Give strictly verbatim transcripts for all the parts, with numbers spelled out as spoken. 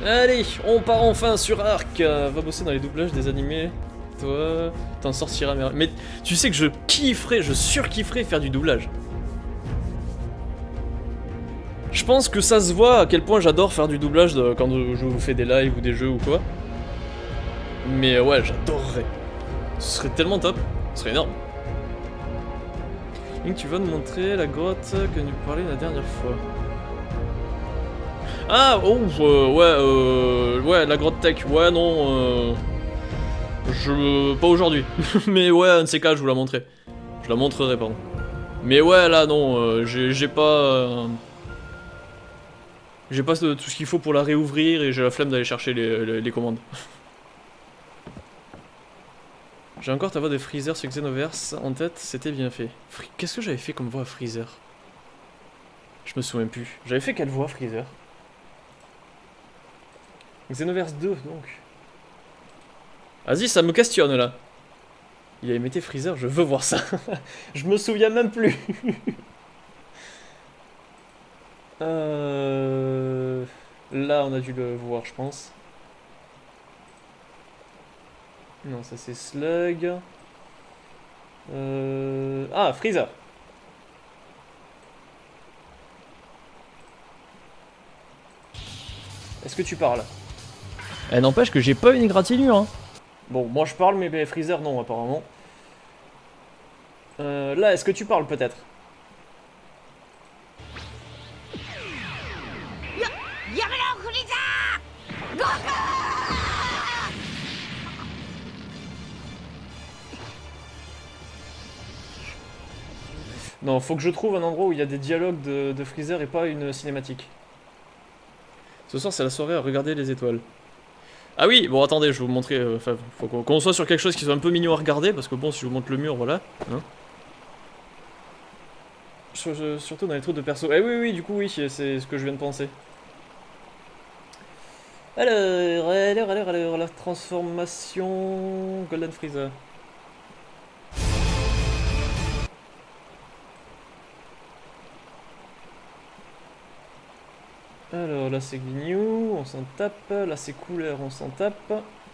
Allez, on part enfin sur Arc. Va bosser dans les doublages des animés. Toi, t'en sortiras. Mais tu sais que je kifferais, je surkifferais faire du doublage. Je pense que ça se voit à quel point j'adore faire du doublage de, quand je vous fais des lives ou des jeux ou quoi. Mais ouais, j'adorerais. Ce serait tellement top, ce serait énorme. Link, tu vas nous montrer la grotte que nous parlais la dernière fois. Ah, oh, euh, ouais, euh, ouais, la grotte tech, ouais, non, euh, je, pas aujourd'hui. Mais ouais, un de ces cas, je vous la montrerai. Je la montrerai, pardon. Mais ouais, là, non, euh, j'ai pas... Euh, j'ai pas tout ce qu'il faut pour la réouvrir et j'ai la flemme d'aller chercher les, les, les commandes. J'ai encore ta voix de Freezer sur Xenoverse en tête, c'était bien fait. Qu'est-ce que j'avais fait comme voix à Freezer? Je me souviens plus. J'avais fait quelle voix Freezer? Xenoverse deux, donc. Vas-y, ça me questionne là. Il a imité Freezer, je veux voir ça. Je me souviens même plus. euh... Là, on a dû le voir, je pense. Non, ça c'est Slug. Euh... Ah, Freezer. Est-ce que tu parles? Eh, n'empêche que j'ai pas une égratignure, hein. Bon, moi je parle, mais Freezer non, apparemment. Euh, là, est-ce que tu parles peut-être? Non, faut que je trouve un endroit où il y a des dialogues de, de Freezer et pas une cinématique. Ce soir, c'est la soirée à regarder les étoiles. Ah oui, bon attendez, je vais vous montrer, enfin, euh, faut qu'on soit sur quelque chose qui soit un peu mignon à regarder, parce que bon, si je vous montre le mur, voilà. Hein. Surtout dans les trucs de perso. Eh oui, oui, du coup, oui, c'est ce que je viens de penser. Alors, alors, alors, alors, la transformation... Golden Freezer. Alors là c'est Gnyu, on s'en tape. Là c'est couleur, on s'en tape.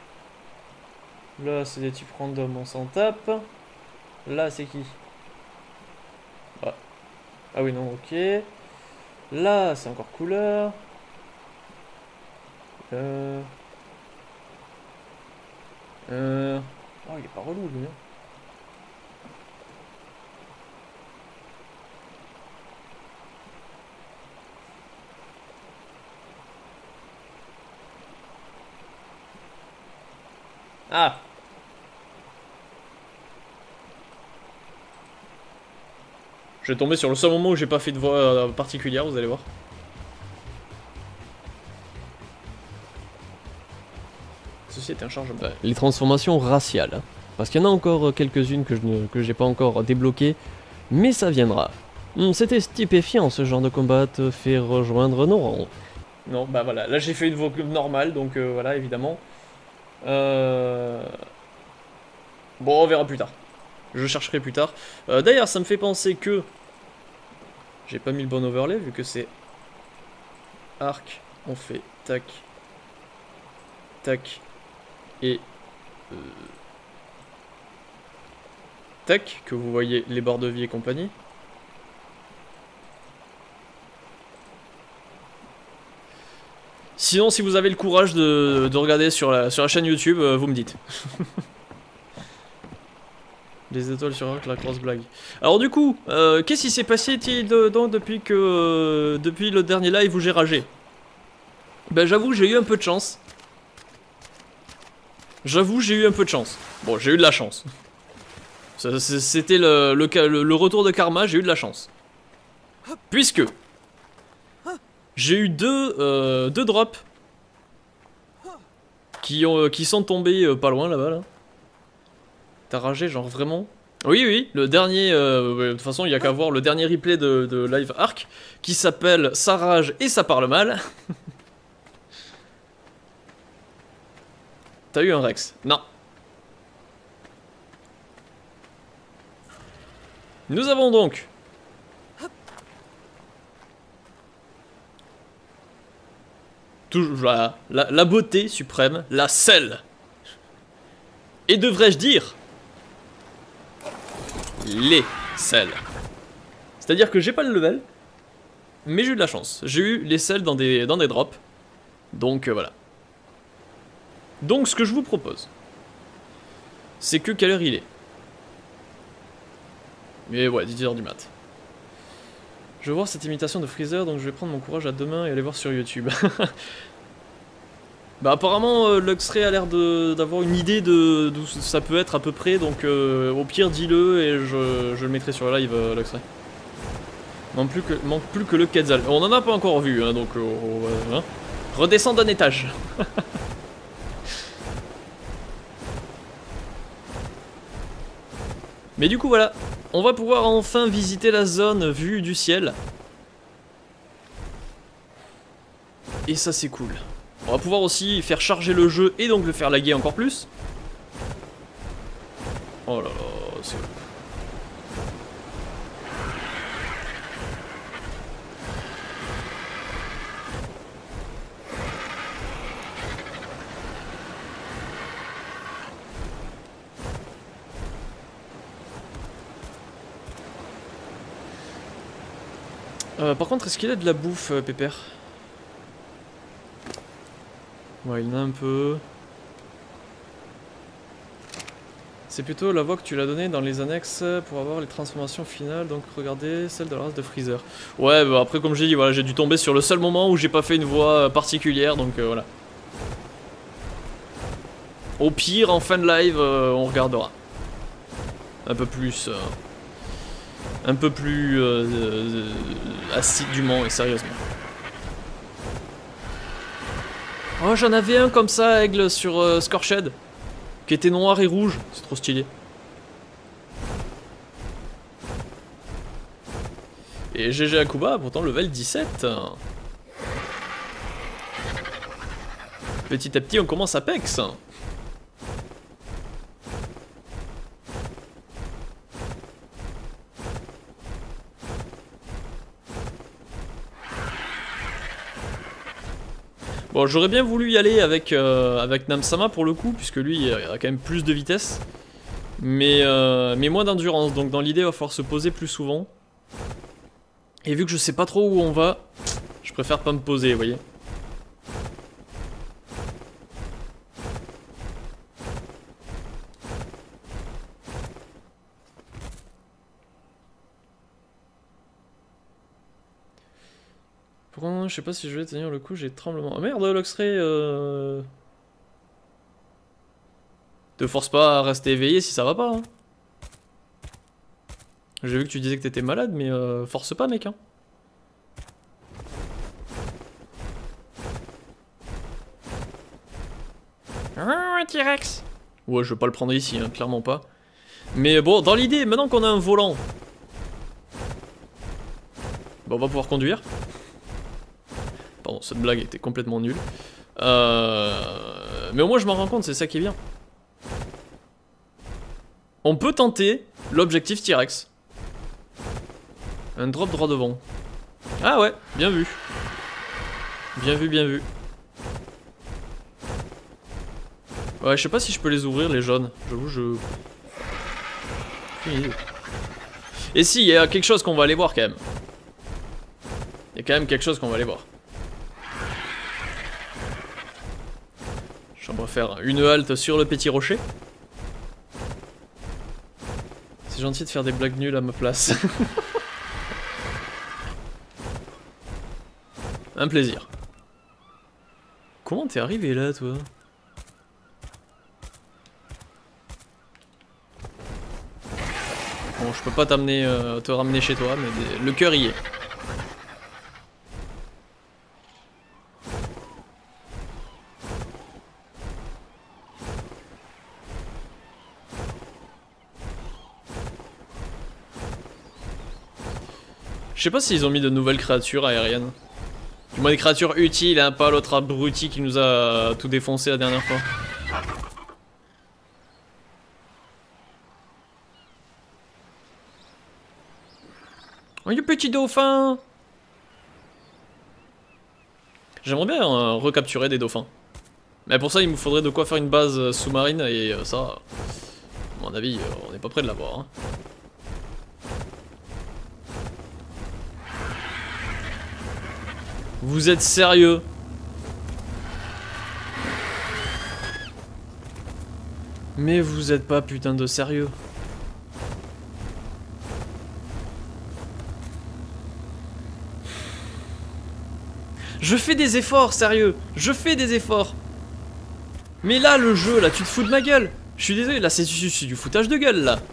Là c'est des types random, on s'en tape. Là c'est qui? Ah. Ah oui non, ok. Là c'est encore couleur. Euh... Euh... Oh il est pas relou lui. Ah. Je vais tomber sur le seul moment où j'ai pas fait de voix euh, particulière, vous allez voir. Ceci est un chargement. Bah, les transformations raciales. Hein. Parce qu'il y en a encore quelques-unes que je ne que j'ai pas encore débloquées. Mais ça viendra. Hum, C'était stupéfiant ce genre de combat te fait rejoindre nos rangs. Non, bah voilà, là j'ai fait une voix normale, donc euh, voilà, évidemment. Euh... Bon, on verra plus tard. Je chercherai plus tard. Euh, D'ailleurs, ça me fait penser que... J'ai pas mis le bon overlay, vu que c'est... Arc, on fait tac, tac, et... Euh... Tac, que vous voyez les barres de vie et compagnie. Sinon, si vous avez le courage de, de regarder sur la, sur la chaîne YouTube, euh, vous me dites. Les étoiles sur Arc, la grosse blague. Alors du coup, euh, qu'est-ce qui s'est passé dedans depuis que euh, depuis le dernier live où j'ai ragé? Ben j'avoue, j'ai eu un peu de chance. J'avoue, j'ai eu un peu de chance. Bon, j'ai eu de la chance. C'était le, le, le retour de karma, j'ai eu de la chance. Puisque j'ai eu deux, euh, deux drops qui, ont, qui sont tombés euh, pas loin là-bas là. T'as ragé genre vraiment? Oui oui, le dernier, euh, de toute façon il n'y a qu'à voir le dernier replay de, de Live Arc qui s'appelle Ça rage et ça parle mal. T'as eu un Rex? Non. Nous avons donc Toujours, voilà, la, la beauté suprême, la selle. Et devrais-je dire les selles. C'est-à-dire que j'ai pas le level, mais j'ai eu de la chance. J'ai eu les selles dans des, dans des drops. Donc euh, voilà. Donc ce que je vous propose, c'est que quelle heure il est? Mais ouais, dix heures du mat. Je vais voir cette imitation de Freezer, donc je vais prendre mon courage à deux mains et aller voir sur YouTube. Bah apparemment euh, Luxray a l'air d'avoir une idée de d'où ça peut être à peu près, donc euh, au pire dis-le et je, je le mettrai sur le live euh, Luxray. Manque plus que, manque plus que le Quetzal. On en a pas encore vu, hein, donc euh, euh, hein. Redescends d'un étage. Mais du coup voilà, on va pouvoir enfin visiter la zone vue du ciel. Et ça c'est cool. On va pouvoir aussi faire charger le jeu et donc le faire laguer encore plus. Oh là là, c'est ouf. Euh, par contre, est-ce qu'il a de la bouffe, euh, Pépère? Ouais, il en a un peu. C'est plutôt la voix que tu l'as donnée dans les annexes pour avoir les transformations finales, donc regardez celle de la race de Freezer. Ouais, bah après comme j'ai dit, voilà, j'ai dû tomber sur le seul moment où j'ai pas fait une voix particulière, donc euh, voilà. Au pire, en fin de live, euh, on regardera. Un peu plus... Euh, un peu plus... Euh, euh, assidûment et sérieusement. Oh, j'en avais un comme ça, aigle, sur euh, Scorched. Qui était noir et rouge, c'est trop stylé. Et G G Akuba, pourtant level dix-sept. Petit à petit, on commence à pex. Bon, j'aurais bien voulu y aller avec, euh, avec Namsama pour le coup, puisque lui il a quand même plus de vitesse. Mais, euh, mais moins d'endurance, donc dans l'idée il va falloir se poser plus souvent. Et vu que je sais pas trop où on va, je préfère pas me poser, vous voyez. Pourquoi je sais pas si je vais tenir le coup, j'ai tremblement. Oh merde, Luxray, euh... te force pas à rester éveillé si ça va pas. Hein. J'ai vu que tu disais que t'étais malade, mais euh, force pas, mec. Hein. Ah, T-Rex. Ouais, je vais pas le prendre ici, hein, clairement pas. Mais bon, dans l'idée, maintenant qu'on a un volant, bah, on va pouvoir conduire. Pardon, cette blague était complètement nulle. Euh... Mais au moins, je m'en rends compte, c'est ça qui est bien. On peut tenter l'objectif T-Rex. Un drop droit devant. Ah ouais, bien vu. Bien vu, bien vu. Ouais, je sais pas si je peux les ouvrir, les jaunes. J'avoue, je... Et si, il y a quelque chose qu'on va aller voir quand même. Il y a quand même quelque chose qu'on va aller voir. On va faire une halte sur le petit rocher. C'est gentil de faire des blagues nulles à ma place. Un plaisir. Comment t'es arrivé là, toi? Bon, je peux pas t'amener, euh, te ramener chez toi, mais des... le cœur y est. Je sais pas s'ils ont mis de nouvelles créatures aériennes. Du moins des créatures utiles, hein, pas l'autre abruti qui nous a tout défoncé la dernière fois. Oh, le petit dauphin! J'aimerais bien euh, recapturer des dauphins. Mais pour ça, il me faudrait de quoi faire une base euh, sous-marine, et euh, ça, à mon avis, euh, on n'est pas près de l'avoir. Hein. Vous êtes sérieux? Mais vous êtes pas putain de sérieux. Je fais des efforts, sérieux. Je fais des efforts. Mais là, le jeu, là, tu te fous de ma gueule. Je suis désolé, là, c'est du foutage de gueule, là.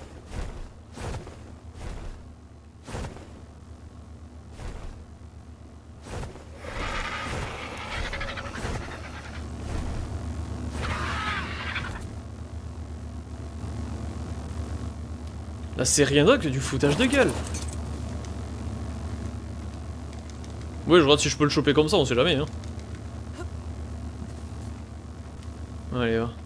Là, c'est rien d'autre que du foutage de gueule. Ouais, je regarde si je peux le choper comme ça, on sait jamais, hein. Allez, va.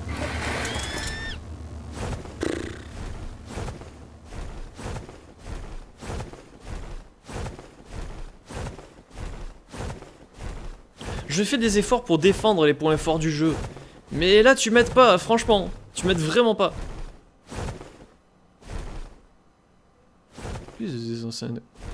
Je fais des efforts pour défendre les points forts du jeu. Mais là, tu m'aides pas, franchement. Tu m'aides vraiment pas. Des anciens...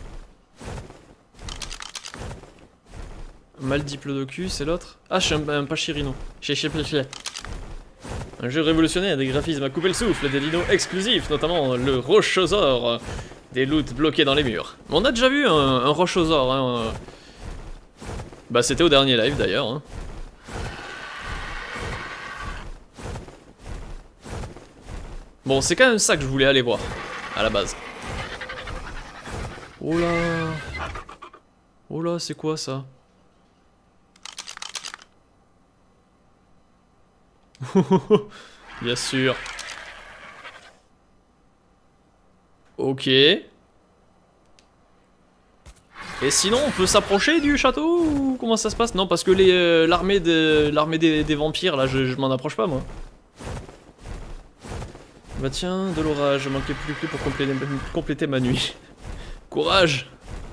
Mal diplodocus, c'est l'autre. Ah, je suis un, un Pachirino. Chez chez Un jeu révolutionnaire, des graphismes à couper le souffle, des dinos exclusifs, notamment le Rochosaure, des loots bloqués dans les murs. On a déjà vu un, un Rochosaure, hein. Bah, c'était au dernier live d'ailleurs. Hein. Bon, c'est quand même ça que je voulais aller voir, à la base. Oh là. Oh là, c'est quoi ça? Bien sûr. Ok. Et sinon, on peut s'approcher du château ou comment ça se passe? Non, parce que les euh, l'armée de l'armée des, des vampires, là, je, je m'en approche pas, moi. Bah tiens, de l'orage, je manquais plus que pour compléter, compléter ma nuit. Courage.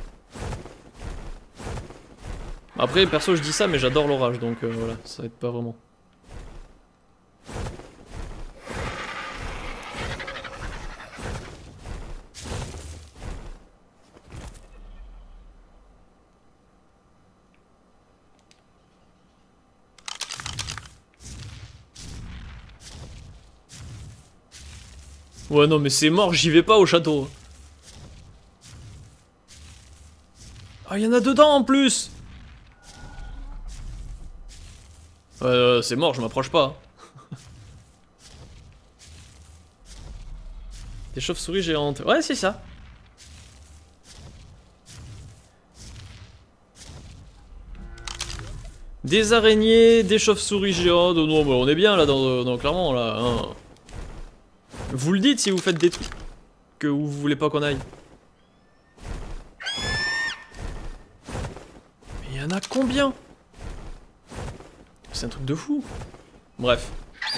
Après, perso, je dis ça, mais j'adore l'orage, donc euh, voilà, ça aide pas vraiment. Ouais, non, mais c'est mort, j'y vais pas au château. Ah, il y en a dedans en plus. Euh, c'est mort, je m'approche pas. Des chauves-souris géantes. Ouais, c'est ça. Des araignées, des chauves-souris géantes. Oh non, bah on est bien là, dans, dans clairement là. Hein. Vous le dites si vous faites des trucs que vous voulez pas qu'on aille. Mais il y en a combien? C'est un truc de fou. Bref.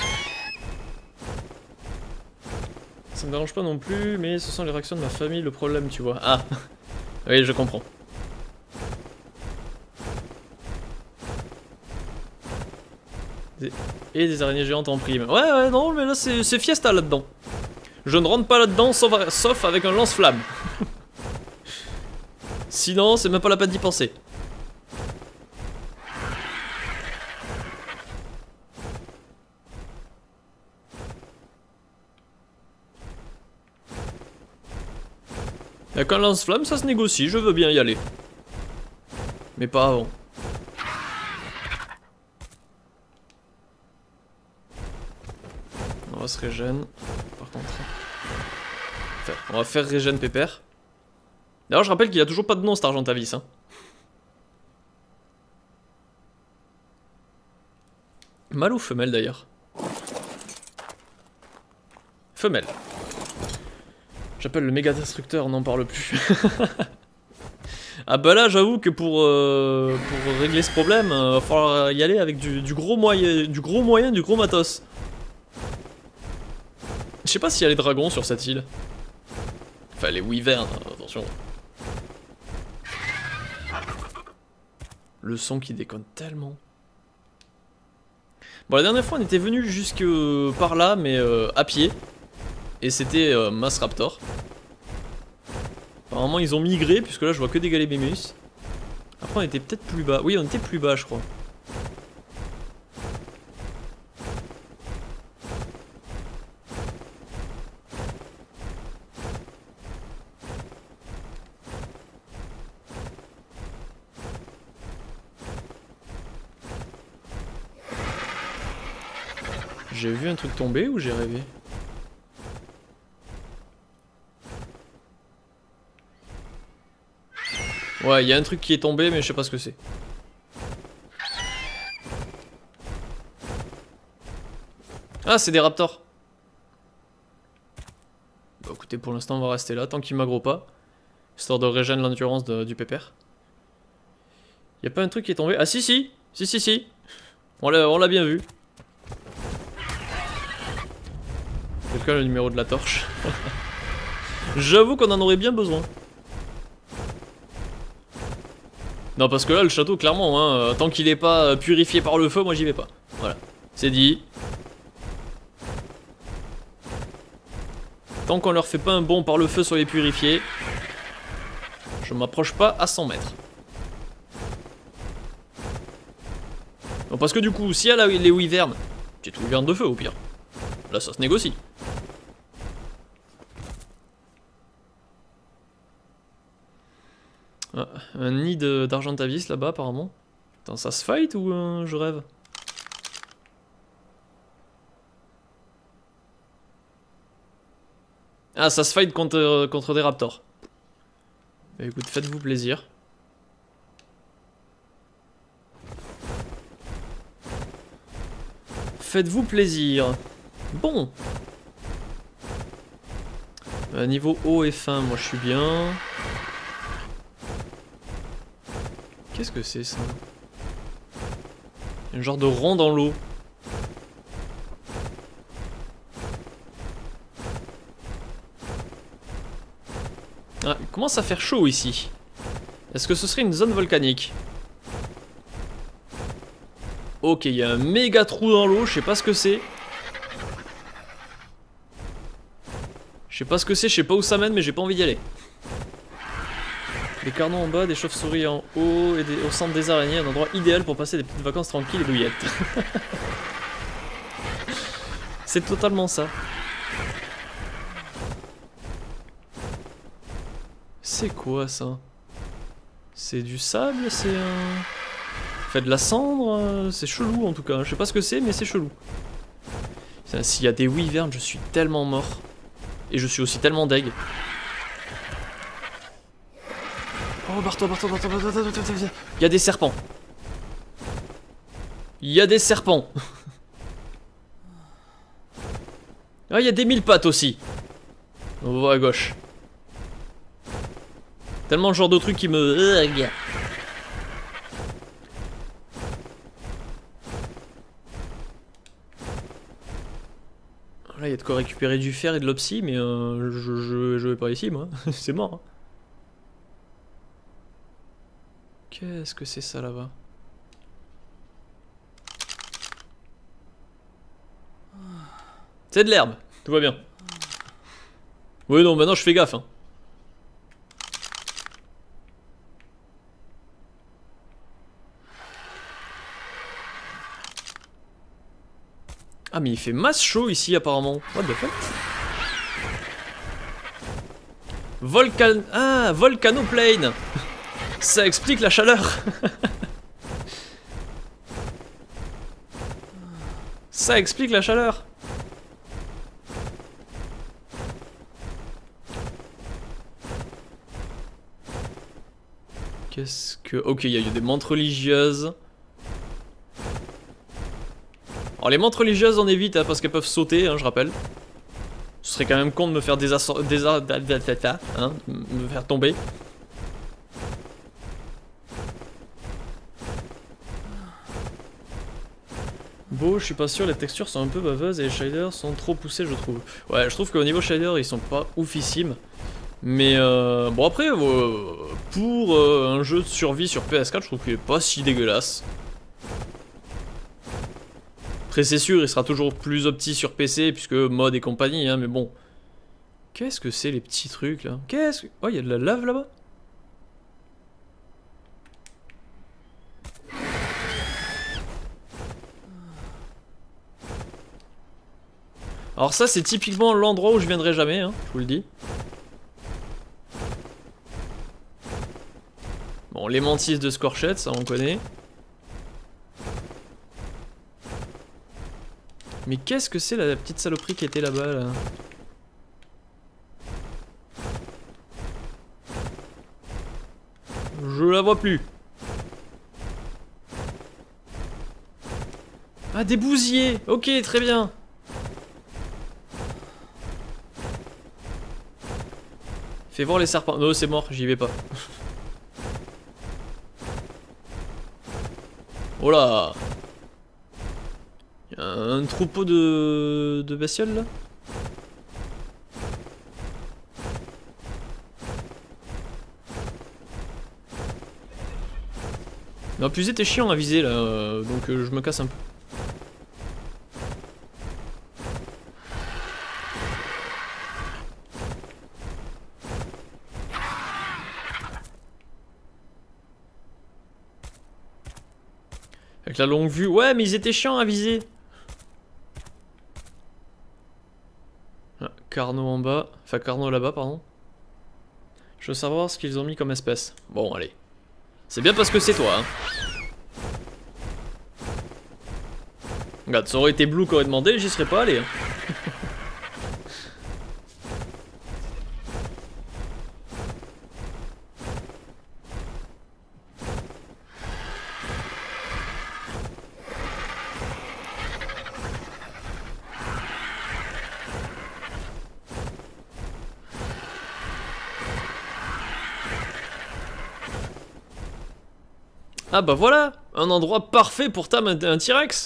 Ça me dérange pas non plus, mais ce sont les réactions de ma famille le problème, tu vois. Ah, oui, je comprends. Des... Et des araignées géantes en prime. Ouais, ouais, non, mais là c'est fiesta là-dedans. Je ne rentre pas là-dedans sauf, sauf avec un lance-flamme. Sinon, c'est même pas la peine d'y penser. Avec un lance-flamme, ça se négocie, je veux bien y aller. Mais pas avant. On va se régène, par contre. Enfin, on va faire régène pépère. D'ailleurs, je rappelle qu'il a toujours pas de nom cet Argentavis. Hein. Mâle ou femelle d'ailleurs? Femelle. J'appelle le méga destructeur, on n'en parle plus. Ah bah là, j'avoue que pour, euh, pour régler ce problème, il euh, va falloir y aller avec du, du gros moyen, du gros moyen, du gros matos. Je sais pas s'il y a les dragons sur cette île. Enfin, les wyverns, attention. Le son qui déconne tellement. Bon, la dernière fois, on était venu jusque par là, mais euh, à pied. Et c'était euh, Mass Raptor. Apparemment, ils ont migré, puisque là, je vois que des Gallimimus. Après, on était peut-être plus bas. Oui, on était plus bas, je crois. J'ai vu un truc tomber ou j'ai rêvé? Ouais, il y a un truc qui est tombé, mais je sais pas ce que c'est. Ah, c'est des raptors. Bah écoutez, pour l'instant, on va rester là, tant qu'il m'aggro pas. Histoire de régénérer l'endurance du pépère. Y a pas un truc qui est tombé? Ah si, si. Si, si, si. On l'a bien vu. Quelqu'un a le numéro de la torche. J'avoue qu'on en aurait bien besoin. Non, parce que là, le château, clairement, hein, tant qu'il est pas purifié par le feu, moi j'y vais pas. Voilà, c'est dit. Tant qu'on leur fait pas un bond par le feu sur les purifiés, je m'approche pas à cent mètres. Non, parce que du coup, si elle a les wyverns, j'ai tout wyvern de feu au pire. Là, ça se négocie. Ah, un nid d'Argentavis là-bas apparemment. Attends, ça se fight ou euh, je rêve? Ah, ça se fight contre, euh, contre des raptors. Bah, écoute, faites-vous plaisir. Faites-vous plaisir. Bon. Euh, niveau eau et faim, moi je suis bien. Qu'est-ce que c'est ça? Un genre de rond dans l'eau. Ah, il commence à faire chaud ici. Est-ce que ce serait une zone volcanique? Ok, il y a un méga trou dans l'eau, je sais pas ce que c'est. Je sais pas ce que c'est, je sais pas où ça mène, mais j'ai pas envie d'y aller. Des carnons en bas, des chauves-souris en haut et des, au centre des araignées, un endroit idéal pour passer des petites vacances tranquilles et douillettes. C'est totalement ça. C'est quoi ça? C'est du sable? C'est un... Fait de la cendre? C'est chelou en tout cas. Je sais pas ce que c'est, mais c'est chelou. S'il y a des wyverns, je suis tellement mort. Et je suis aussi tellement deg. Oh, barre-toi, barre-toi, barre-toi, barre-toi, barre-toi, barre-toi. Il y a des serpents. Il y a des serpents. Ah, il y a des mille pattes aussi. On voit à gauche. Tellement le genre de truc qui me... Là, il y a de quoi récupérer du fer et de l'opsie, mais euh, je, je, je vais pas ici, moi. C'est mort. Hein. Qu'est-ce que c'est ça là-bas? C'est de l'herbe, tout va bien. Oui, non, maintenant je fais gaffe. Hein. Ah, mais il fait masse chaud ici apparemment. What the fuck? Volcan... Ah, volcanoplane. Ça explique la chaleur. Ça explique la chaleur. Qu'est-ce que... Ok, il y a eu des mantes religieuses. Alors les mantes religieuses on évite hein, parce qu'elles peuvent sauter, hein, je rappelle. Ce serait quand même con de me faire des assos... des a... hein, me faire tomber. Beau, je suis pas sûr, les textures sont un peu baveuses et les shaders sont trop poussés je trouve. Ouais, je trouve qu'au niveau shader ils sont pas oufissimes. Mais euh, bon après, euh, pour euh, un jeu de survie sur P S quatre, je trouve qu'il est pas si dégueulasse. Après c'est sûr, il sera toujours plus opti sur P C, puisque mode et compagnie, hein, mais bon. Qu'est-ce que c'est les petits trucs là? Qu'est-ce que... Oh, il y a de la lave là-bas? Alors ça c'est typiquement l'endroit où je viendrai jamais, hein, je vous le dis. Bon, les mantis de Scorchette, ça on connaît. Mais qu'est-ce que c'est la petite saloperie qui était là-bas là? Je la vois plus. Ah, des bousiers. Ok, très bien. Fais voir les serpents. Non, c'est mort, j'y vais pas. Oh là. Y'a un troupeau de, de bestioles là. Non, puiser, t'es chiant à viser là, euh, donc euh, je me casse un peu. Avec la longue vue, ouais, mais ils étaient chiants à viser. Ah, Carnot en bas, enfin Carnot là-bas, pardon. Je veux savoir ce qu'ils ont mis comme espèce. Bon, allez. C'est bien parce que c'est toi, hein. Regarde, ça aurait été Blue qui aurait demandé, j'y serais pas allé. Hein. Ah bah voilà, un endroit parfait pour tam un, un T-Rex.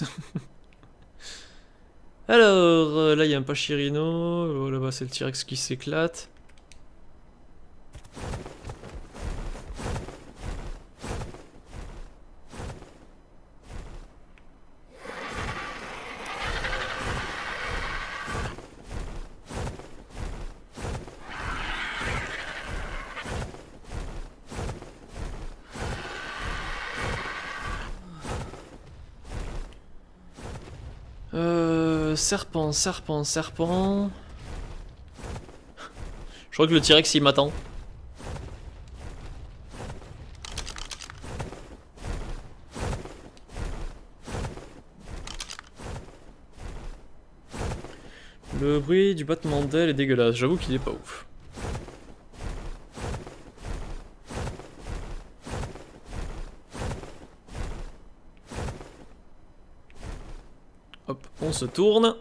Alors, euh, là il y a un Pachyrhino, oh, là-bas c'est le T-Rex qui s'éclate. Euh, serpent, serpent, serpent. Je crois que le T-Rex il m'attend. Le bruit du battement d'aile est dégueulasse, j'avoue qu'il est pas ouf. Hop, on se tourne.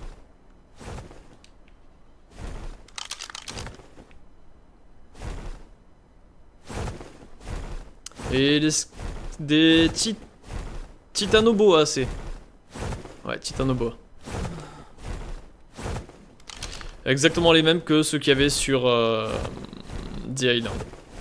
Et des, des tit titanoboa, c'est. Ouais, titanoboa. Exactement les mêmes que ceux qu'il y avait sur euh, The Island.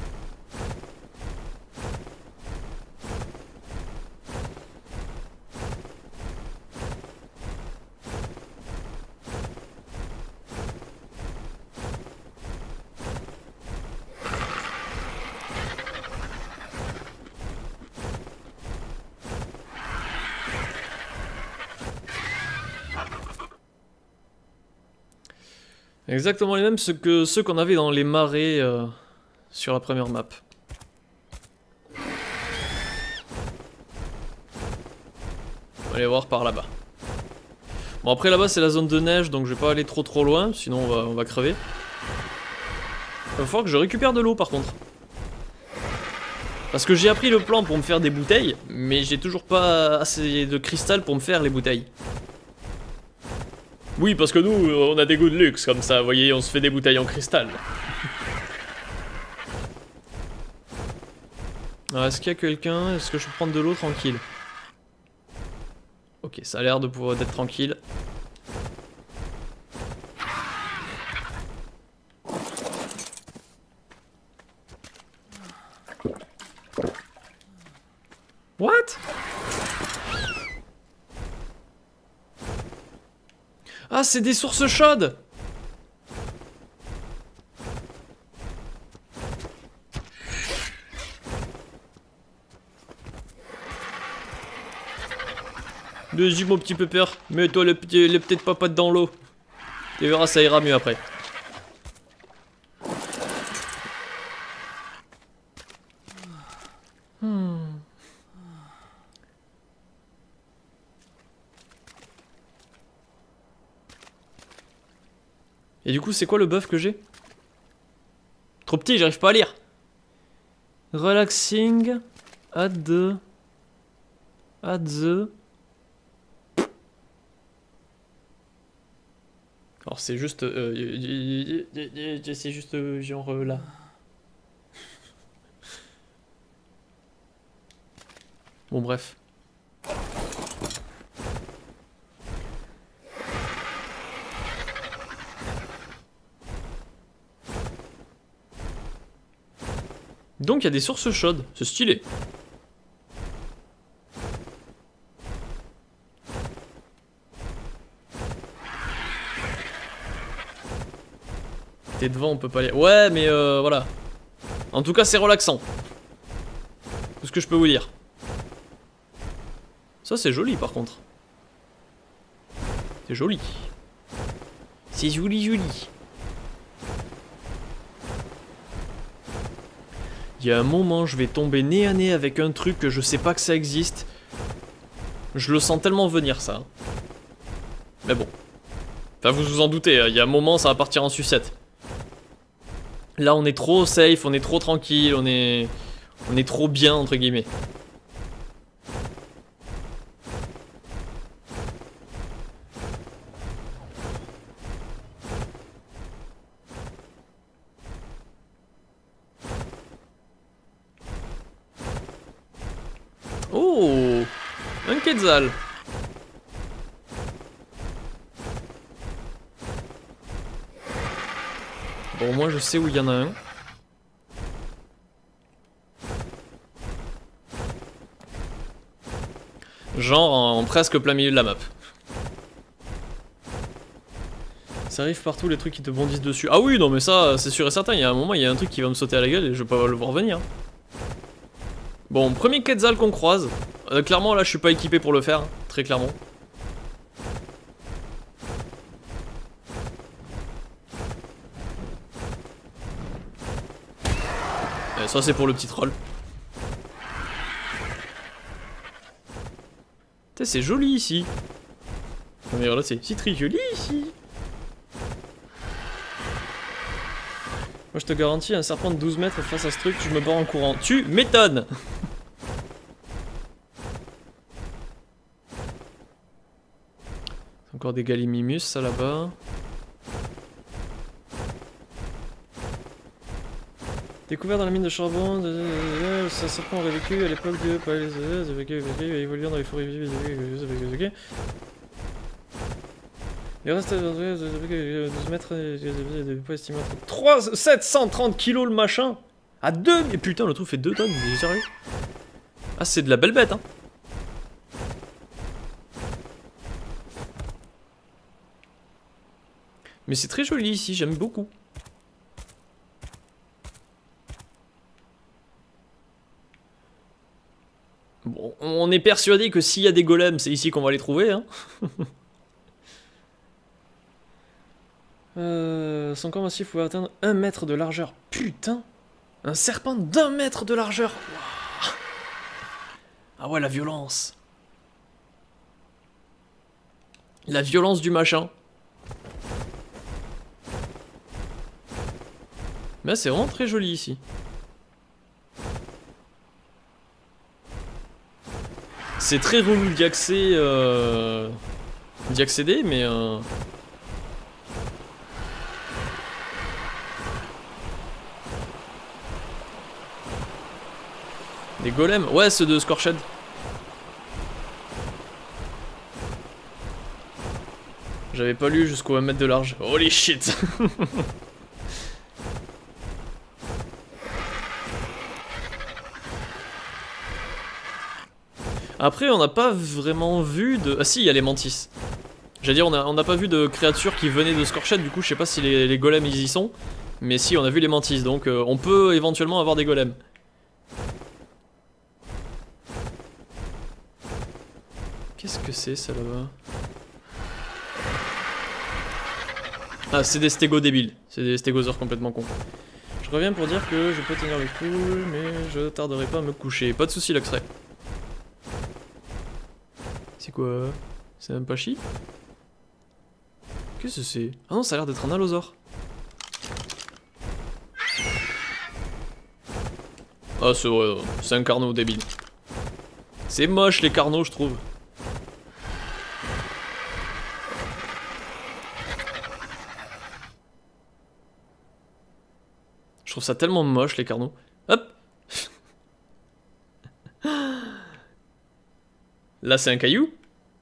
Exactement les mêmes que ceux qu'on avait dans les marais euh, sur la première map. On va aller voir par là-bas. Bon après là-bas c'est la zone de neige donc je vais pas aller trop trop loin sinon on va, on va crever. Il va falloir que je récupère de l'eau par contre. Parce que j'ai appris le plan pour me faire des bouteilles mais j'ai toujours pas assez de cristal pour me faire les bouteilles. Oui, parce que nous, on a des goûts de luxe comme ça, vous voyez, on se fait des bouteilles en cristal. Alors, est-ce qu'il y a quelqu'un? Est-ce que je peux prendre de l'eau tranquille? Ok, ça a l'air de pouvoir d'être tranquille. Ah, c'est des sources chaudes. Vas-y mon petit pépère, mets-toi les, petits, les petites papates dans l'eau. Tu verras, ça ira mieux après. Hmm. Et du coup, c'est quoi le buff que j'ai? Trop petit, j'arrive pas à lire. Relaxing, add the... Add the... Alors c'est juste... Euh, c'est juste euh, genre euh, là. Bon bref. Donc il y a des sources chaudes, c'est stylé. T'es devant, on peut pas aller. Ouais, mais euh, voilà. En tout cas, c'est relaxant. Tout ce que je peux vous dire. Ça, c'est joli par contre. C'est joli. C'est joli, joli. Il y a un moment, je vais tomber nez à nez avec un truc que je sais pas que ça existe. Je le sens tellement venir, ça. Mais bon. Enfin, vous vous en doutez, il y a un moment, ça va partir en sucette. Là, on est trop safe, on est trop tranquille, on est... On est trop bien, entre guillemets. Oh, un quetzal. Bon, moi je sais où il y en a un. Genre en, en presque plein milieu de la map. Ça arrive partout les trucs qui te bondissent dessus. Ah oui, non mais ça c'est sûr et certain, il y a un moment, il y a un truc qui va me sauter à la gueule et je vais pas le voir venir. Bon, premier quetzal qu'on croise. Euh, clairement là je suis pas équipé pour le faire, hein, très clairement. Et ça c'est pour le petit troll. Putain, c'est joli ici. Mais là c'est très joli ici. Moi je te garantis, un serpent de douze mètres face à ce truc, je me barre en courant. Tu m'étonnes. Encore des Gallimimus, ça là-bas. Découvert dans la mine de charbon, ce serpent aurait vécu à l'époque de... évoluant dans les forêts... Il reste douze mètres de poids estimé entre sept cent trente kilos le machin. À deux. Mais putain, le truc fait deux tonnes, vous êtes sérieux? Ah, c'est de la belle bête, hein. Mais c'est très joli ici, j'aime beaucoup. Bon, on est persuadé que s'il y a des golems, c'est ici qu'on va les trouver, hein. Euh, son corps massif pouvait atteindre un mètre de largeur. Putain! Un serpent d'un mètre de largeur! Wow. Ah ouais, la violence! La violence du machin. Mais c'est vraiment très joli ici. C'est très relou d'y accéder, euh, d'y accéder, mais... Euh... Des golems? Ouais, ceux de Scorched. J'avais pas lu jusqu'au un mètre de large. Holy shit. Après, on n'a pas vraiment vu de... Ah si, il y a les mantis. J'allais dire, on a, on a pas vu de créatures qui venaient de Scorched, du coup, je sais pas si les, les golems ils y sont. Mais si, on a vu les mantis, donc euh, on peut éventuellement avoir des golems. Qu'est-ce que c'est ça là-bas? Ah, c'est des stégos débiles. C'est des stégosaures complètement cons. Je reviens pour dire que je peux tenir le coup, mais je tarderai pas à me coucher. Pas de soucis, Luxray. C'est quoi? C'est un pachi? Qu'est-ce que c'est? Ah non, ça a l'air d'être un allosaure. Ah, c'est vrai, c'est un carnot débile. C'est moche les carnots, je trouve. Je trouve ça tellement moche les carnaux. Hop. Là c'est un caillou.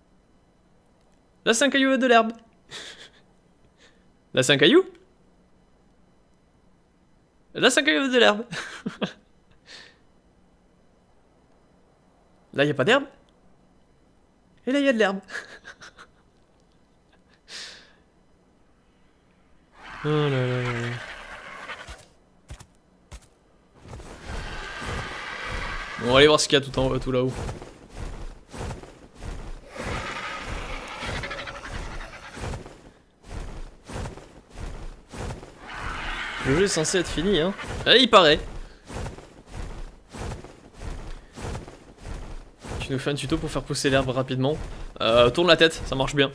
Là c'est un caillou avec de l'herbe. Là c'est un caillou. Là c'est un caillou avec de l'herbe. Là y a pas d'herbe. Et là y a de l'herbe. Oh là là là. Bon, on va aller voir ce qu'il y a tout en haut, tout là-haut. Le jeu est censé être fini, hein. Ah, il paraît. Tu nous fais un tuto pour faire pousser l'herbe rapidement. Euh, tourne la tête, ça marche bien.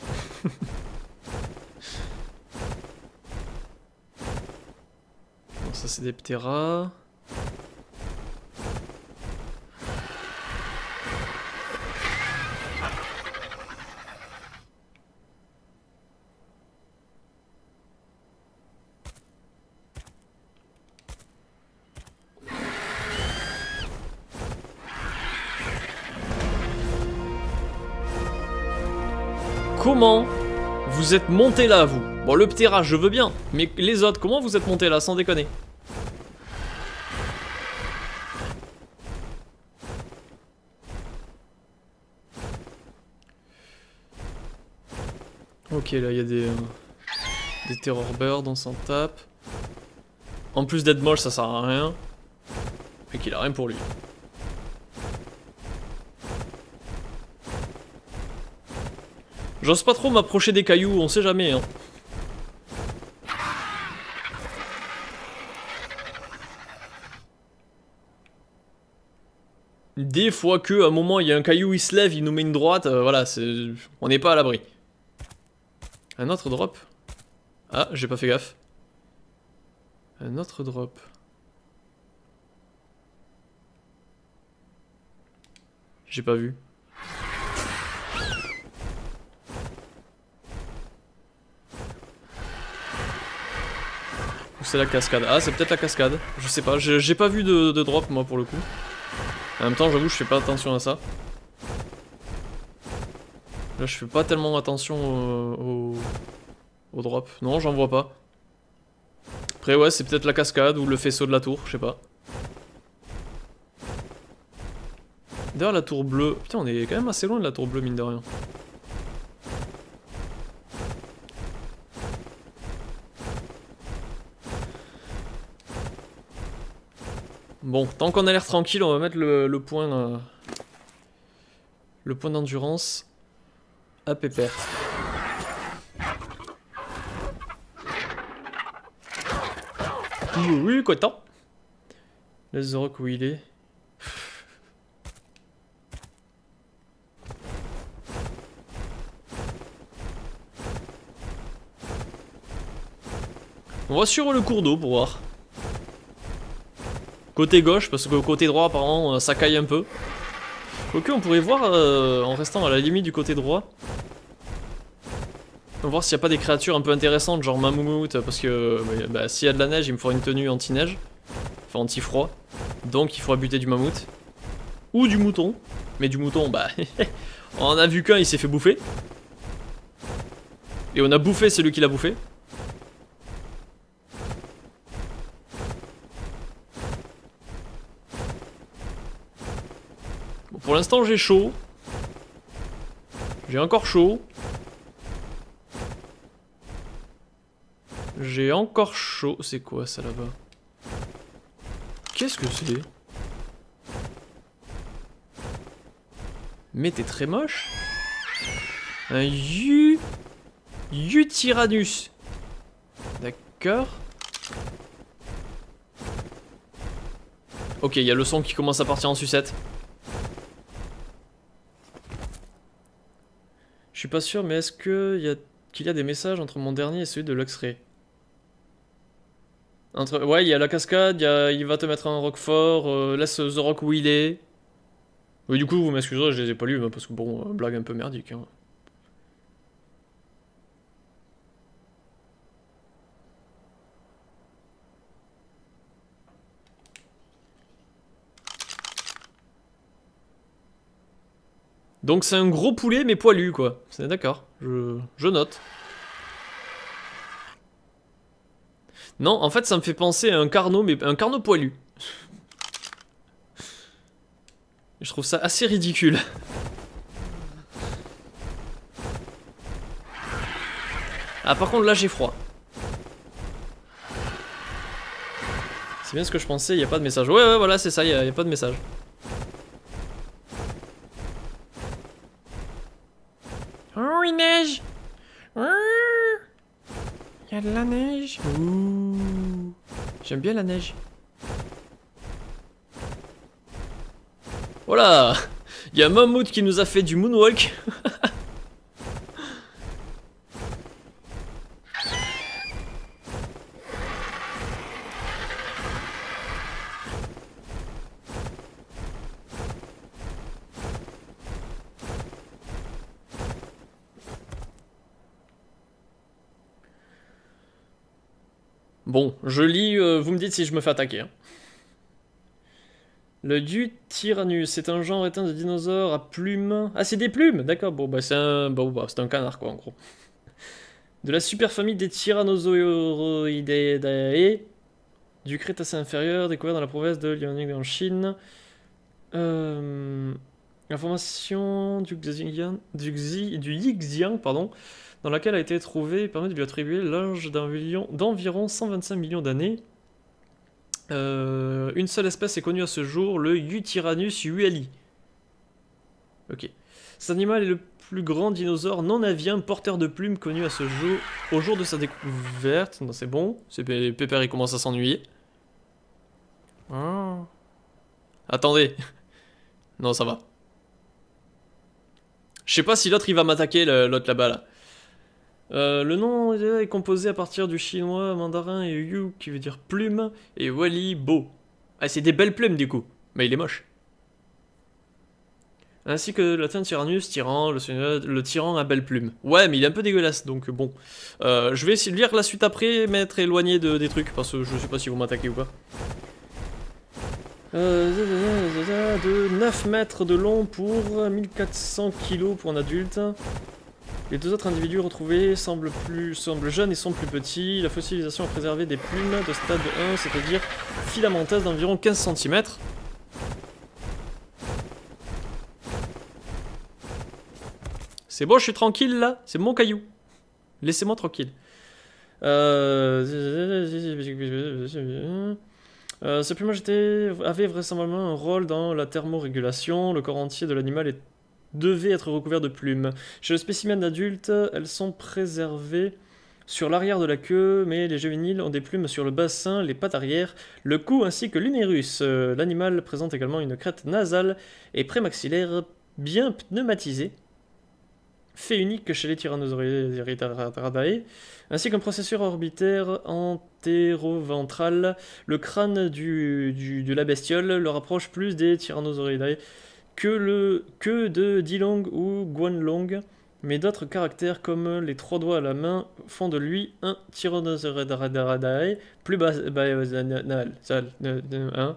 Bon, ça c'est des ptéras. Comment vous êtes monté là, vous? Bon, le ptéra, je veux bien, mais les autres, comment vous êtes montés là, sans déconner? Ok, là, il y a des... Euh, des terror birds, on s'en tape. En plus d'être moche, ça sert à rien. Et qu'il a rien pour lui. J'ose pas trop m'approcher des cailloux, on sait jamais, hein. Des fois que, à un moment, il y a un caillou, il se lève, il nous met une droite, euh, voilà, c'est... on n'est pas à l'abri. Un autre drop? Ah, j'ai pas fait gaffe. Un autre drop. J'ai pas vu. Ou c'est la cascade? Ah, c'est peut-être la cascade. Je sais pas, j'ai pas vu de, de drop moi pour le coup. En même temps, j'avoue, je fais pas attention à ça. Là, je fais pas tellement attention euh, au, au drop. Non, j'en vois pas. Après, ouais, c'est peut-être la cascade ou le faisceau de la tour, je sais pas. D'ailleurs, la tour bleue. Putain, on est quand même assez loin de la tour bleue, mine de rien. Bon, tant qu'on a l'air tranquille, on va mettre le, le point... Euh, le point d'endurance à pépère. Oui, content. Laisse The Rock où il est. On va sur le cours d'eau pour voir. Côté gauche, parce que côté droit, apparemment, ça caille un peu. Ok, on pourrait voir euh, en restant à la limite du côté droit. On va voir s'il n'y a pas des créatures un peu intéressantes, genre mammouth, parce que bah, s'il y a de la neige, il me faudra une tenue anti-neige. Enfin, anti-froid. Donc il faudra buter du mammouth. Ou du mouton. Mais du mouton, bah... on en a vu qu'un, il s'est fait bouffer. Et on a bouffé celui qui l'a bouffé. Bon, pour l'instant, j'ai chaud. J'ai encore chaud. J'ai encore chaud. C'est quoi ça là-bas? Qu'est-ce que c'est? Mais t'es très moche. Un U... Utyrannus. D'accord. Ok, il y a le son qui commence à partir en sucette. Je suis pas sûr, mais est-ce que y a... qu'il y a des messages entre mon dernier et celui de Luxray? Entre... Ouais, il y a la cascade, y a... il va te mettre un roquefort, euh, laisse The Rock où il est. Oui, du coup, vous m'excuserez, je les ai pas lus, hein, parce que bon, euh, blague un peu merdique. Hein. Donc c'est un gros poulet, mais poilu, quoi. C'est d'accord, je... je note. Non, en fait, ça me fait penser à un carnot, mais un carnot poilu. Je trouve ça assez ridicule. Ah, par contre, là, j'ai froid. C'est bien ce que je pensais, il n'y a pas de message. Ouais, ouais, voilà, c'est ça, il n'y a, a pas de message. Oh, il neige. Il y a de la neige. Ouh. J'aime bien la neige. Voilà. Il y a Mammouth qui nous a fait du moonwalk. Bon, je lis, euh, vous me dites si je me fais attaquer. Hein. Le Utyrannus, c'est un genre éteint de dinosaures à plumes. Ah, c'est des plumes. D'accord, bon, bah c'est un... Bon, bah, c'est un canard, quoi, en gros. De la superfamille des Tyrannosauridae, du Crétacé inférieur, découvert dans la province de Liaoning en Chine. Euh... Information du Xiang, du, Xi, du Yixiang, pardon, dans laquelle a été trouvé, permet de lui attribuer l'âge d'environ cent vingt-cinq millions d'années. Euh, une seule espèce est connue à ce jour, le Utyrannus ueli. Ok. Cet animal est le plus grand dinosaure non avien porteur de plumes connu à ce jour, au jour de sa découverte. Non, c'est bon. Pépère, il commence à s'ennuyer. Oh. Attendez. Non, ça va. Je sais pas si l'autre il va m'attaquer, l'autre là-bas là. Euh, le nom est composé à partir du chinois, mandarin et yu qui veut dire plume et wali beau. Ah, c'est des belles plumes du coup, mais il est moche. Ainsi que le latin tyrannus, tyran, le, le tyran à belles plumes. Ouais, mais il est un peu dégueulasse donc bon. Euh, je vais essayer de lire la suite après, m'être éloigné de, des trucs parce que je sais pas si vous m'attaquez ou pas. Euh, de neuf mètres de long pour mille quatre cents kilos pour un adulte. Les deux autres individus retrouvés semblent, plus, semblent jeunes et sont plus petits. La fossilisation a préservé des plumes de stade un, c'est-à-dire filamenteuses d'environ quinze centimètres. C'est bon, je suis tranquille là. C'est mon caillou. Laissez-moi tranquille. Euh... Euh, ce plumage était, avait vraisemblablement un rôle dans la thermorégulation. Le corps entier de l'animal est, devait être recouvert de plumes. Chez le spécimen adulte, elles sont préservées sur l'arrière de la queue, mais les juvéniles ont des plumes sur le bassin, les pattes arrière, le cou ainsi que l'unérus. Euh, l'animal présente également une crête nasale et prémaxillaire bien pneumatisée, fait unique chez les Tyrannosauridae, ainsi qu'un processeur orbitaire antéroventral. Le crâne du, du, de la bestiole le rapproche plus des Tyrannosauridae que, le, que de Dilong ou Guanlong, mais d'autres caractères comme les trois doigts à la main font de lui un Tyrannosauridae plus bas... Hein.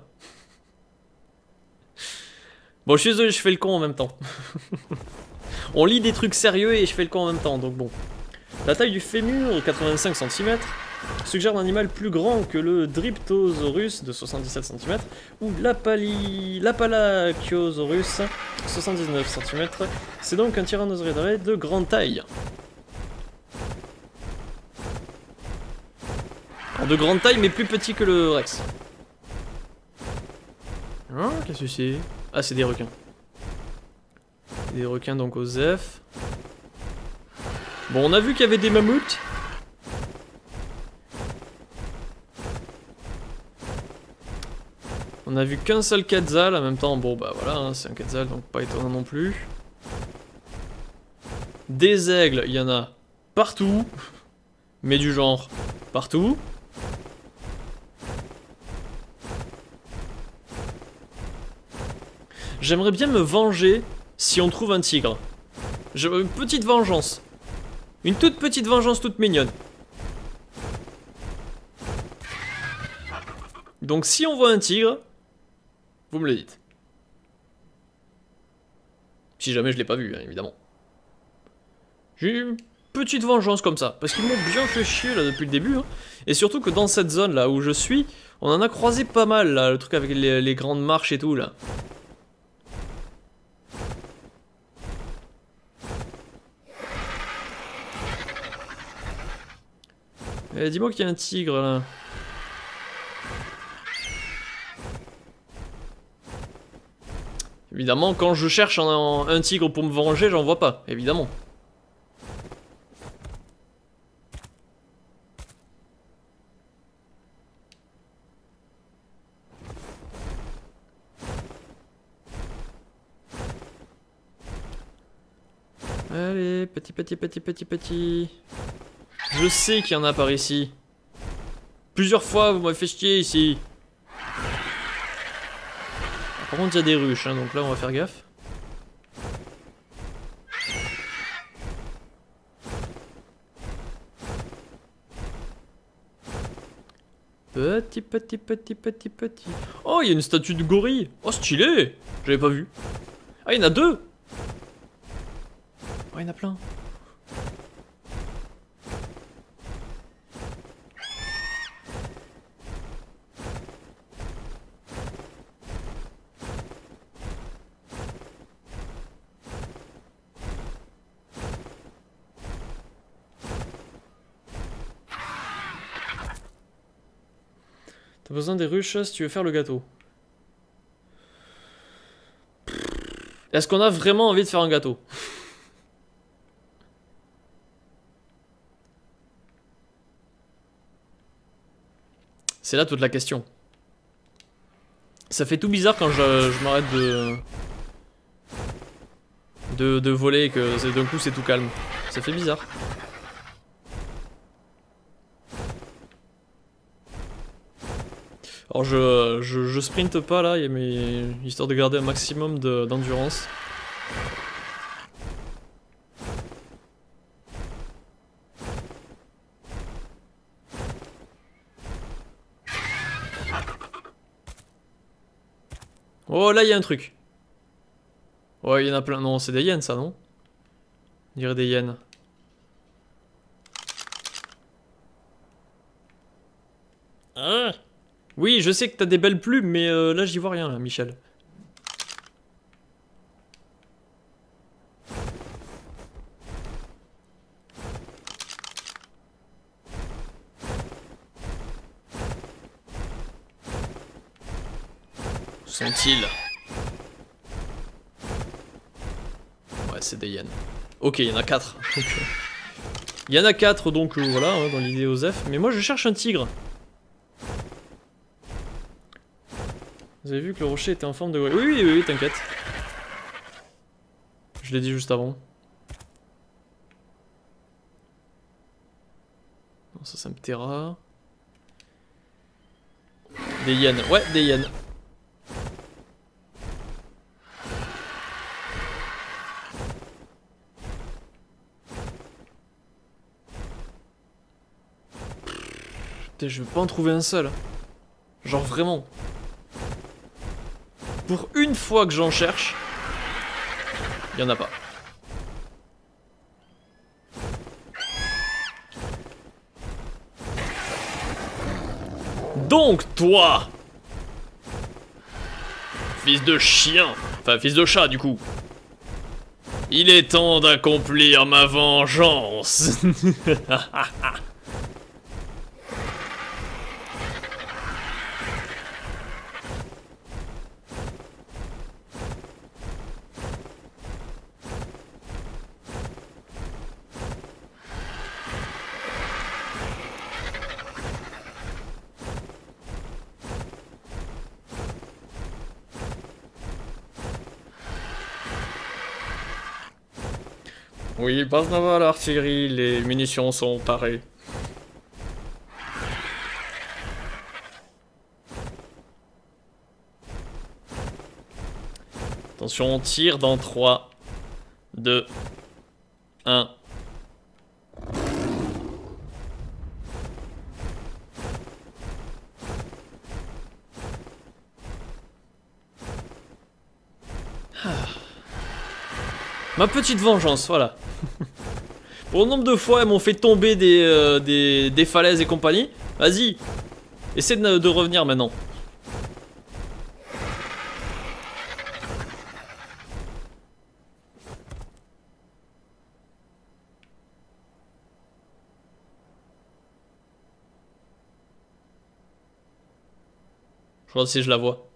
Bon, je suis désolé, je fais le con en même temps. On lit des trucs sérieux et je fais le con en même temps, donc bon. La taille du fémur, quatre-vingt-cinq centimètres, suggère un animal plus grand que le Dryptosaurus de soixante-dix-sept centimètres ou l'Apalachiosaurus, soixante-dix-neuf centimètres. C'est donc un Tyrannosauridae de grande taille. Alors, de grande taille, mais plus petit que le Rex. Oh, qu'est-ce que c'est? Ah, c'est des requins. Des requins donc aux F. Bon, on a vu qu'il y avait des mammouths. On a vu qu'un seul Quetzal, en même temps, bon bah voilà, hein, c'est un Quetzal, donc pas étonnant non plus. Des aigles, il y en a partout, mais du genre partout. J'aimerais bien me venger si on trouve un tigre. J'ai une petite vengeance. Une toute petite vengeance toute mignonne. Donc si on voit un tigre, vous me le dites. Si jamais je l'ai pas vu, hein, évidemment. J'ai une petite vengeance comme ça. Parce qu'ils m'ont bien fait chier là depuis le début. Hein. Et surtout que dans cette zone là où je suis, on en a croisé pas mal là. Le truc avec les, les grandes marches et tout là. Eh, dis-moi qu'il y a un tigre là. Évidemment, quand je cherche un, un tigre pour me venger, j'en vois pas, évidemment. Allez, petit, petit, petit, petit, petit. Je sais qu'il y en a par ici. Plusieurs fois, vous m'avez fait chier ici. Par contre, il y a des ruches, hein, donc là, on va faire gaffe. Petit, petit, petit, petit, petit. Oh, il y a une statue de gorille. Oh, stylé. J'avais pas vu. Ah, il y en a deux. Oh, il y en a plein. T'as besoin des ruches si tu veux faire le gâteau. Est-ce qu'on a vraiment envie de faire un gâteau? C'est là toute la question. Ça fait tout bizarre quand je, je m'arrête de... de... de voler et que d'un coup c'est tout calme. Ça fait bizarre. Alors je, je, je sprinte pas là, mais histoire de garder un maximum d'endurance. Oh là il y a un truc. Ouais il y en a plein. Non c'est des hyènes ça non? On dirait des hyènes. Ah. Oui, je sais que t'as des belles plumes, mais euh, là j'y vois rien, là, Michel. Où sont-ils? Ouais, c'est des hyènes. Ok, il y en a quatre. Il y en a quatre, donc euh, voilà, hein, dans l'idée Osef. Mais moi je cherche un tigre. Vous avez vu que le rocher était en forme de... Oui, oui, oui, oui t'inquiète. Je l'ai dit juste avant. Non, ça, ça me terra. Des hyènes. Ouais, des hyènes. Putain, je vais pas en trouver un seul. Genre vraiment. Pour une fois que j'en cherche, il y en a pas. Donc toi, fils de chien, enfin fils de chat du coup, il est temps d'accomplir ma vengeance. Oui, base navale, artillerie, les munitions sont parées. Attention, on tire dans trois, deux, un. Ah. Ma petite vengeance, voilà. Pour le nombre de fois, elles m'ont fait tomber des, euh, des, des falaises et compagnie. Vas-y, essaie de, de revenir maintenant. Je regarde si je la vois.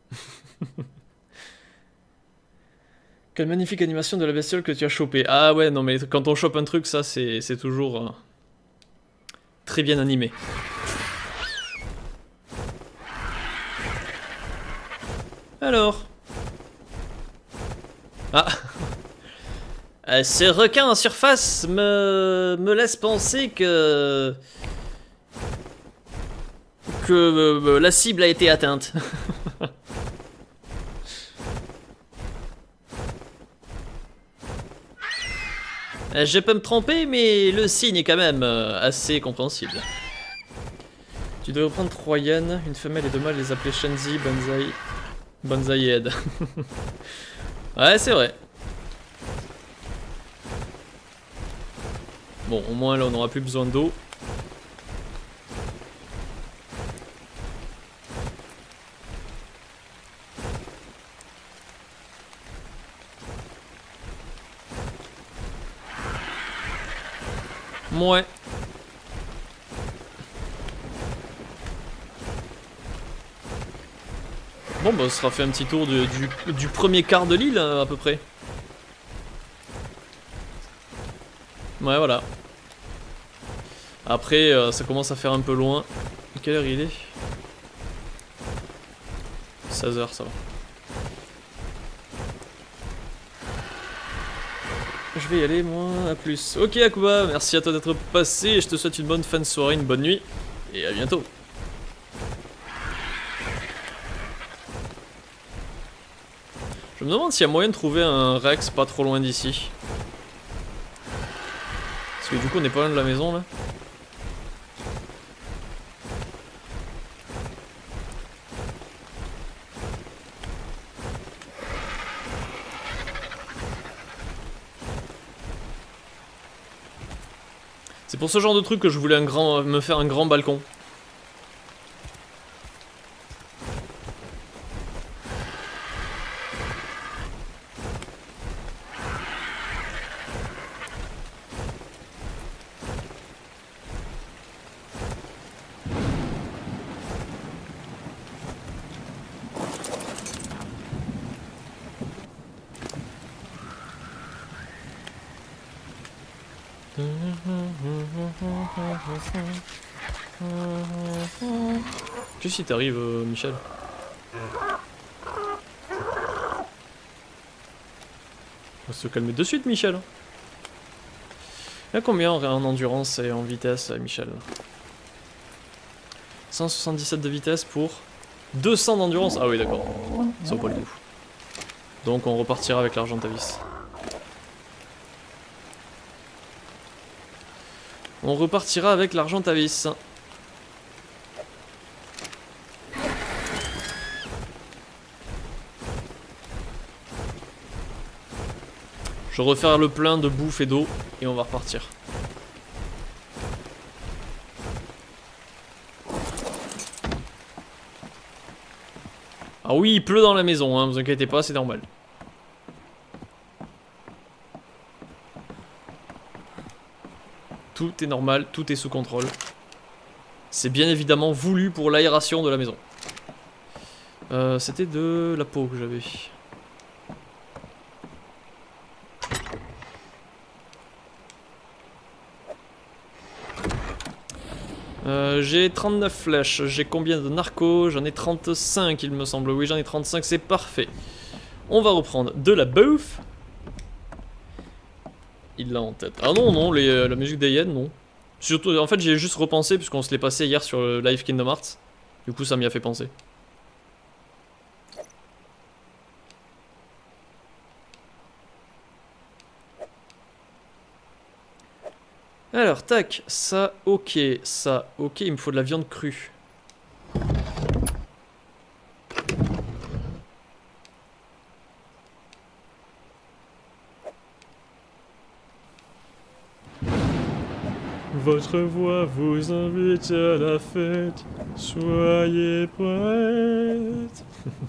Quelle magnifique animation de la bestiole que tu as chopé. Ah ouais, non mais quand on chope un truc, ça c'est toujours euh, très bien animé. Alors. Ah. Euh, ce requin en surface me, me laisse penser que... que euh, la cible a été atteinte. euh, je peux me tromper, mais le signe est quand même euh, assez compréhensible. Tu devrais prendre trois hyènes, une femelle et deux mâles, les appeler Shenzi, Banzai... Banzai et Ed. Ouais, c'est vrai. Bon, au moins là on n'aura plus besoin d'eau. Ouais. Bon bah on sera fait un petit tour du, du, du premier quart de l'île à peu près. Ouais voilà. Après euh, ça commence à faire un peu loin. Quelle heure il est? seize heures, ça va. Je vais y aller moi, à plus. Ok Akuba, merci à toi d'être passé. Je te souhaite une bonne fin de soirée, une bonne nuit. Et à bientôt. Je me demande s'il y a moyen de trouver un Rex pas trop loin d'ici. Parce que du coup on est pas loin de la maison là. C'est pour ce genre de truc que je voulais un grand, me faire un grand balcon. Qu'est-ce qui t'arrive, euh, Michel? On va se calmer de suite, Michel. Il y a combien en endurance et en vitesse, Michel? cent soixante-dix-sept de vitesse pour deux cents d'endurance. Ah oui, d'accord. Ça vaut pas le coup. Donc on repartira avec l'Argentavis. On repartira avec l'Argentavis. Je vais refaire le plein de bouffe et d'eau et on va repartir. Ah oui, il pleut dans la maison, hein, vous inquiétez pas, c'est normal. Tout est normal, tout est sous contrôle. C'est bien évidemment voulu pour l'aération de la maison. Euh, C'était de la peau que j'avais. Euh, j'ai trente-neuf flèches. J'ai combien de narcos? J'en ai trente-cinq il me semble. Oui, j'en ai trente-cinq, c'est parfait. On va reprendre de la bouffe. il l'a en tête. Ah non, non, les, la musique des hyènes, non. Surtout, en fait, j'ai juste repensé, puisqu'on se l'est passé hier sur le live Kingdom Hearts. Du coup, ça m'y a fait penser. Alors, tac, ça, ok, ça, ok, il me faut de la viande crue. Votre voix vous invite à la fête, soyez prête.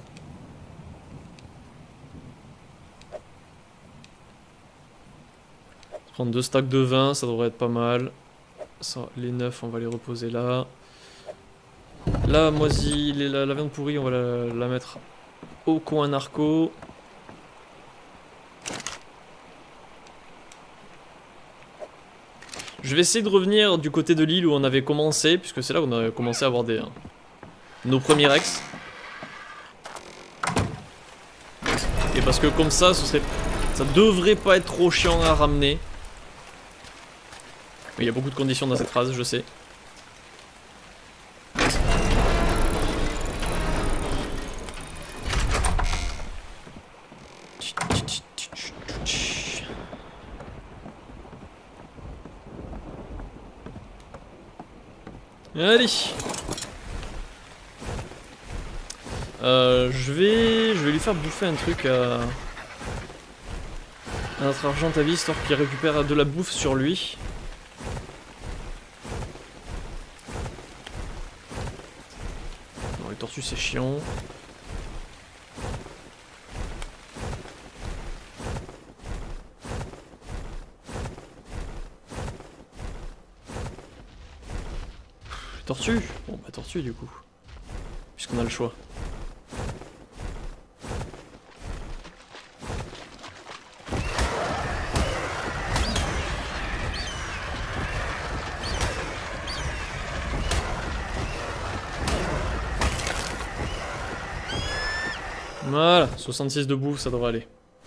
Prendre deux stacks de vin, ça devrait être pas mal. Ça, les neuf, on va les reposer là. La moisie, les, la, la viande pourrie, on va la, la mettre au coin narco. Je vais essayer de revenir du côté de l'île où on avait commencé, puisque c'est là où on a commencé à avoir des, hein, nos premiers ex. Et parce que comme ça, ce serait, ça devrait pas être trop chiant à ramener. Mais il y a beaucoup de conditions dans cette phrase, je sais. Allez. Euh, je vais, je vais lui faire bouffer un truc à, à notre argent à vie, histoire qu'il récupère de la bouffe sur lui. Non, les tortues c'est chiant. Tortue? Bon bah tortue du coup. Puisqu'on a le choix. Voilà, soixante-six de bouffe, ça devrait aller.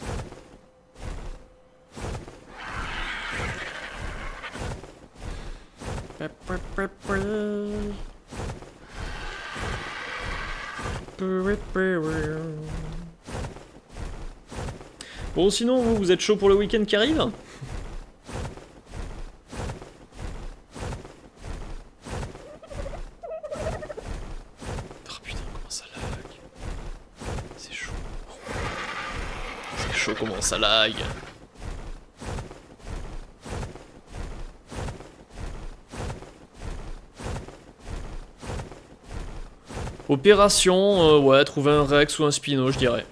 Bon, sinon, vous, vous êtes chaud pour le week-end qui arrive? Oh putain, comment ça lag? C'est chaud. C'est chaud, comment ça lag? Opération, euh, ouais, trouver un Rex ou un Spino, je dirais.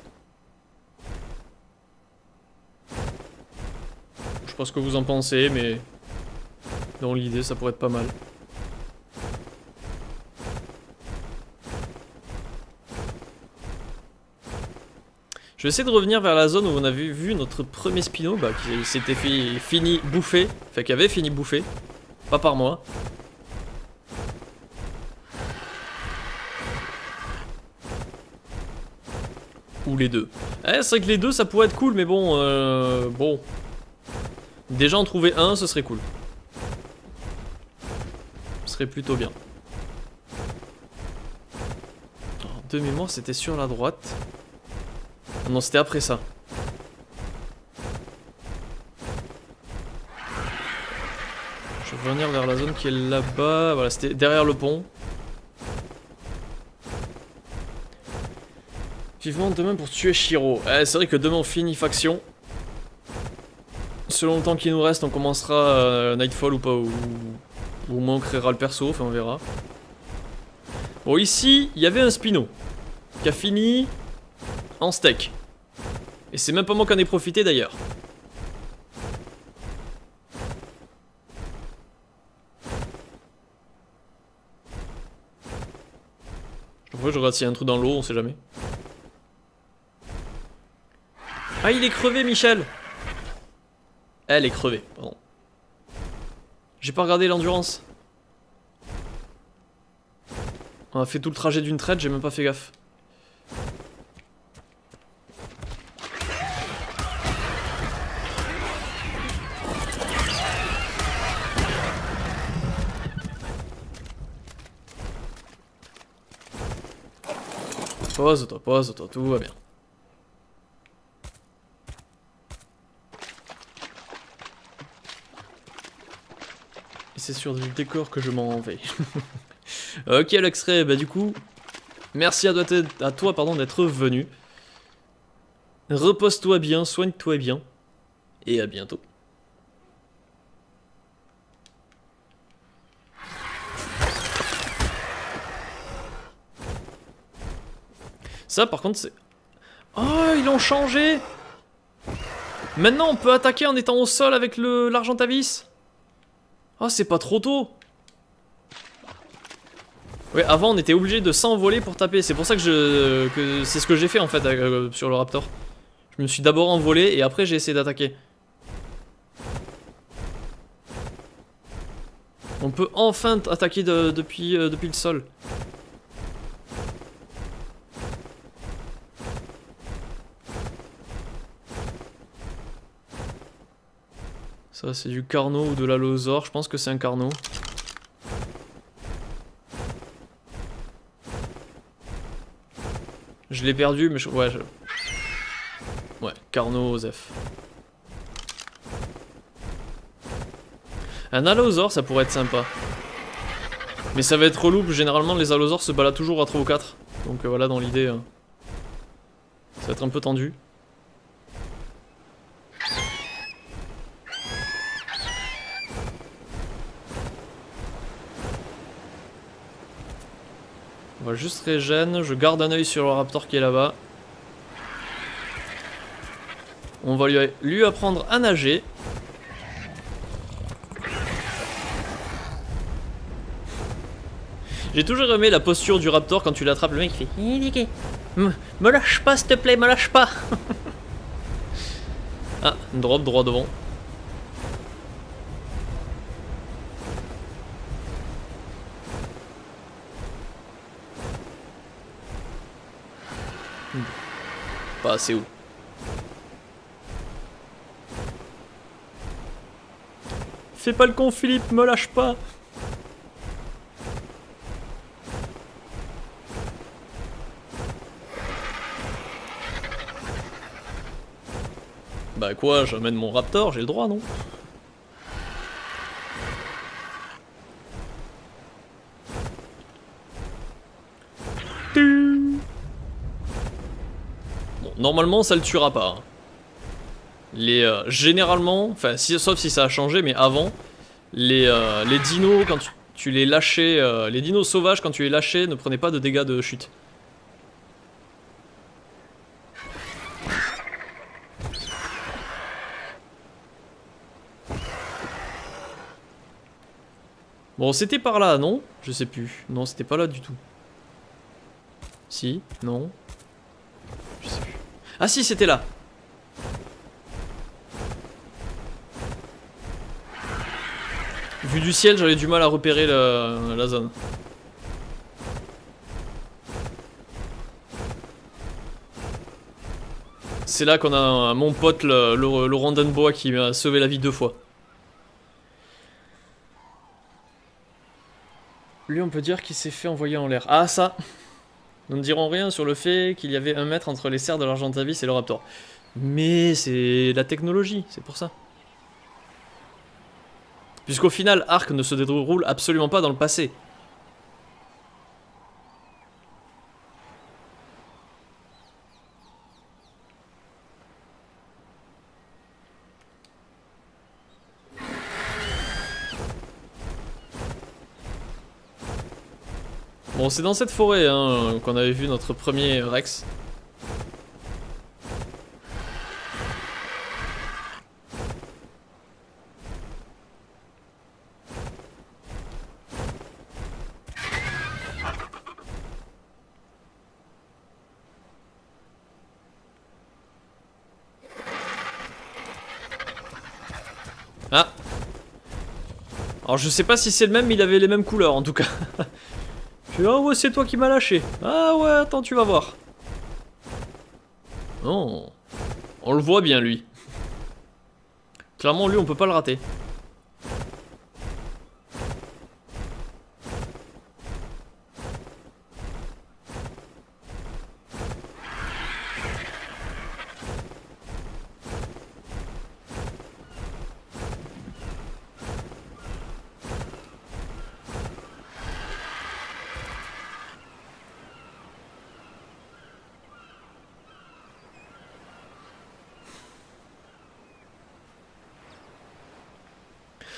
Je sais pas ce que vous en pensez, mais dans l'idée, ça pourrait être pas mal. Je vais essayer de revenir vers la zone où on avait vu notre premier Spino, bah, qui s'était fait fini bouffer, enfin qui avait fini bouffer, pas par moi. Ou les deux. Eh, c'est vrai que les deux ça pourrait être cool, mais bon, euh, bon. Déjà en trouver un, ce serait cool. Ce serait plutôt bien. Alors, de mémoire, c'était sur la droite. Non, c'était après ça. Je vais revenir vers la zone qui est là-bas. Voilà, c'était derrière le pont. Vivement demain pour tuer Shiro. Eh, c'est vrai que demain on finit faction. Selon le temps qu'il nous reste, on commencera euh, Nightfall ou pas, ou, ou au moins on créera le perso, enfin on verra. Bon, ici, il y avait un Spino qui a fini en steak. Et c'est même pas moi qui en ai profité d'ailleurs. Je vois, je regarde s'il y a un truc dans l'eau, on sait jamais. Ah, il est crevé, Michel. Elle est crevée, pardon. J'ai pas regardé l'endurance. On a fait tout le trajet d'une traite, j'ai même pas fait gaffe. pose-toi, pose-toi, tout va bien. Et c'est sur du décor que je m'en vais. Ok Luxray, bah du coup, merci à toi, à toi pardon, d'être venu. Repose-toi bien, soigne-toi bien. Et à bientôt. Ça par contre c'est... Oh, ils l'ont changé. Maintenant on peut attaquer en étant au sol avec le l'Argentavis. Oh, c'est pas trop tôt. Ouais, avant on était obligé de s'envoler pour taper. C'est pour ça que je... que c'est ce que j'ai fait en fait euh, sur le Raptor. Je me suis d'abord envolé et après j'ai essayé d'attaquer. On peut enfin attaquer de, depuis, euh, depuis le sol. Ça c'est du Carno ou de l'Allosaure, je pense que c'est un Carno. Je l'ai perdu mais je... ouais je... Ouais, Carno, Zef. Un Allosaure ça pourrait être sympa. Mais ça va être relou, généralement les Allosaures se baladent toujours à trois ou quatre. Donc euh, voilà dans l'idée. Euh, ça va être un peu tendu. On va juste régène, je garde un œil sur le Raptor qui est là-bas. On va lui, lui apprendre à nager. J'ai toujours aimé la posture du Raptor quand tu l'attrapes, le mec il fait me, me lâche pas s'il te plaît, me lâche pas. Ah, drop droit devant. Pas assez haut. Fais pas le con Philippe, me lâche pas. Bah quoi, j'amène mon Raptor, j'ai le droit non? Bon, normalement ça le tuera pas. Hein. Les euh, généralement, enfin si, sauf si ça a changé, mais avant, les, euh, les dinos quand tu, tu les lâchais, euh, les dinos sauvages quand tu les lâchais ne prenaient pas de dégâts de chute. Bon, c'était par là, non? Je sais plus. Non, c'était pas là du tout. Si, non. Je sais plus. Ah si, c'était là. Vu du ciel, j'avais du mal à repérer la, la zone. C'est là qu'on a mon pote, le, le, le Rondenboa, qui m'a sauvé la vie deux fois. Lui, on peut dire qu'il s'est fait envoyer en l'air. Ah, ça! Nous ne dirons rien sur le fait qu'il y avait un mètre entre les serres de l'Argentavis et le Raptor. Mais c'est la technologie, c'est pour ça. Puisqu'au final, Ark ne se déroule absolument pas dans le passé. Bon, c'est dans cette forêt hein, qu'on avait vu notre premier Rex. Ah! Alors je sais pas si c'est le même, mais il avait les mêmes couleurs en tout cas. Je ah ouais, c'est toi qui m'as lâché. Ah ouais, attends, tu vas voir. Oh. On le voit bien, lui. Clairement, lui, on peut pas le rater.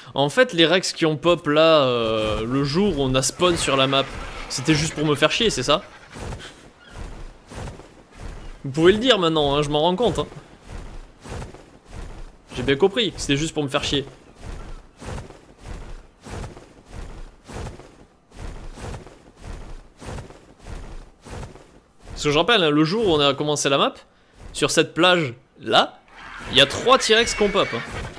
En fait, les Rex qui ont pop là, euh, le jour où on a spawn sur la map, c'était juste pour me faire chier, c'est ça? Vous pouvez le dire maintenant, hein, je m'en rends compte. Hein. J'ai bien compris, c'était juste pour me faire chier. Parce que je rappelle, hein, le jour où on a commencé la map, sur cette plage là, il y a trois T-Rex qu'on pop. Hein.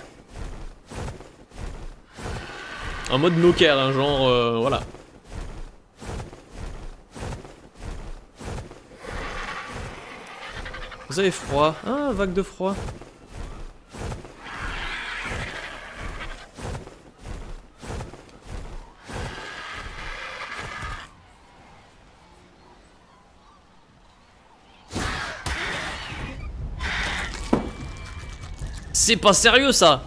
En mode knocker, hein, genre euh, voilà. Vous avez froid. Ah, vague de froid. C'est pas sérieux ça.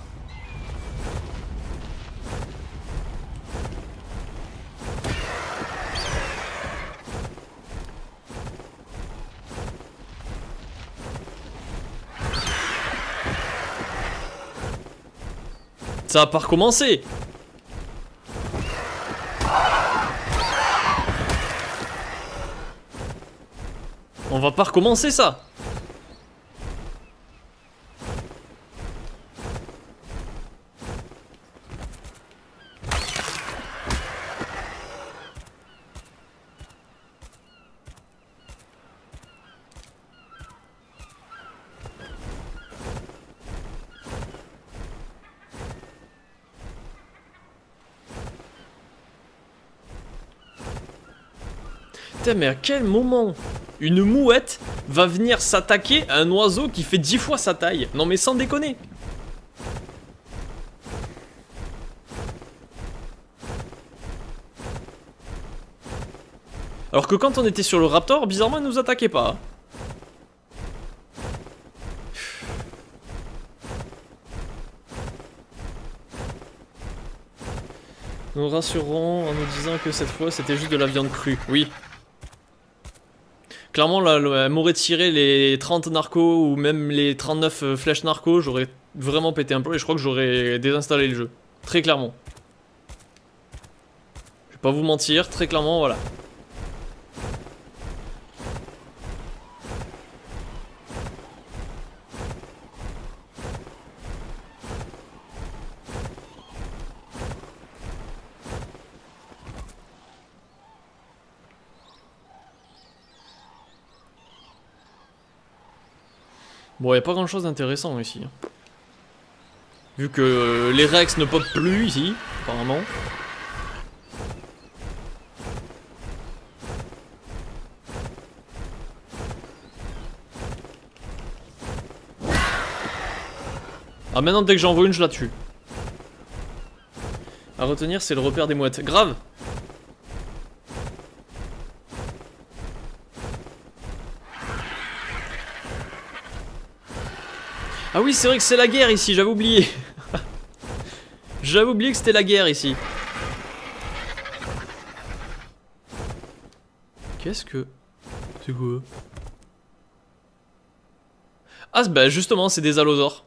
Ça va pas recommencer. On va pas recommencer ça. Putain, mais à quel moment une mouette va venir s'attaquer à un oiseau qui fait dix fois sa taille? Non mais sans déconner. Alors que quand on était sur le raptor, bizarrement, il nous attaquait pas. Nous rassurons en nous disant que cette fois c'était juste de la viande crue. Oui. Clairement, là, elle m'aurait tiré les trente narcos ou même les trente-neuf euh, flèches narcos, j'aurais vraiment pété un peu et je crois que j'aurais désinstallé le jeu. Très clairement. Je vais pas vous mentir, très clairement, voilà. Bon, y a pas grand chose d'intéressant ici. Vu que euh, les Rex ne pop plus ici, apparemment. Ah, maintenant, dès que j'en vois une, je la tue. À retenir, c'est le repère des mouettes. Grave! Ah oui, c'est vrai que c'est la guerre ici, j'avais oublié. J'avais oublié que c'était la guerre ici. Qu'est-ce que... C'est quoi? Ah, bah justement, c'est des allosaures.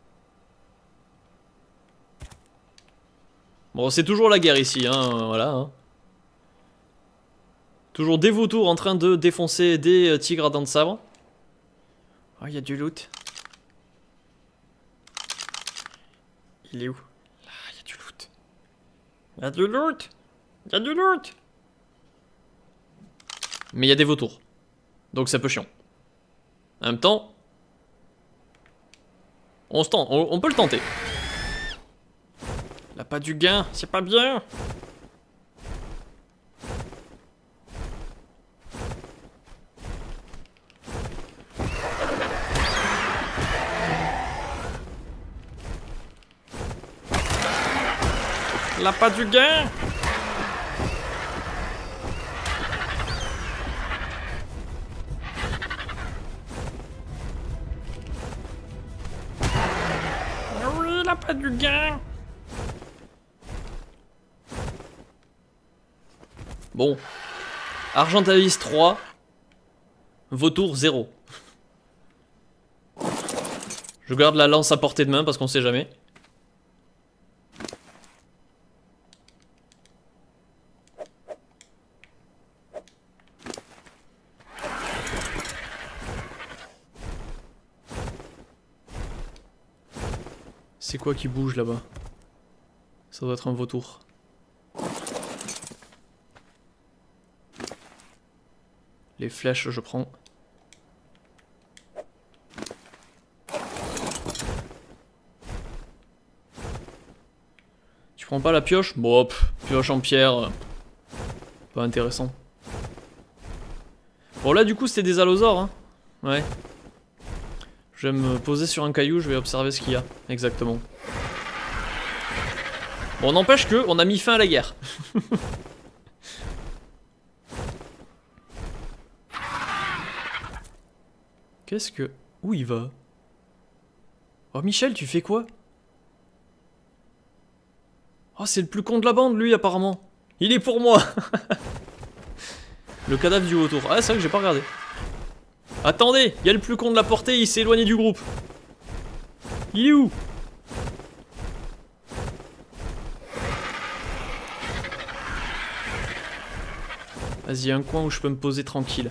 Bon, c'est toujours la guerre ici, hein, voilà. Hein. Toujours des vautours en train de défoncer des euh, tigres à dents de sabre. Oh, il y a du loot. Il est où? Là, il y a du loot. Il y a du loot. Il y a du loot. Mais il y a des vautours. Donc c'est un peu chiant. En même temps, on se tente, on, on peut le tenter. Là, pas du gain, c'est pas bien. Là, pas du gain. Oui, là, pas du gain. Bon. Argentavis trois. Vautour zéro. Je garde la lance à portée de main parce qu'on sait jamais. C'est quoi qui bouge là-bas? Ça doit être un vautour. Les flèches, je prends. Tu prends pas la pioche? Bon, hop, pioche en pierre. Pas intéressant. Bon, là, du coup, c'était des allosaures, hein. Ouais. Je vais me poser sur un caillou, je vais observer ce qu'il y a. Exactement. Bon, n'empêche que on a mis fin à la guerre. Qu'est-ce que... Où il va? Oh, Michel, tu fais quoi? Oh, c'est le plus con de la bande, lui, apparemment. Il est pour moi. Le cadavre du vautour. Ah, c'est vrai que j'ai pas regardé. Attendez, il y a le plus con de la portée, il s'est éloigné du groupe. Il est où? Vas-y, un coin où je peux me poser tranquille.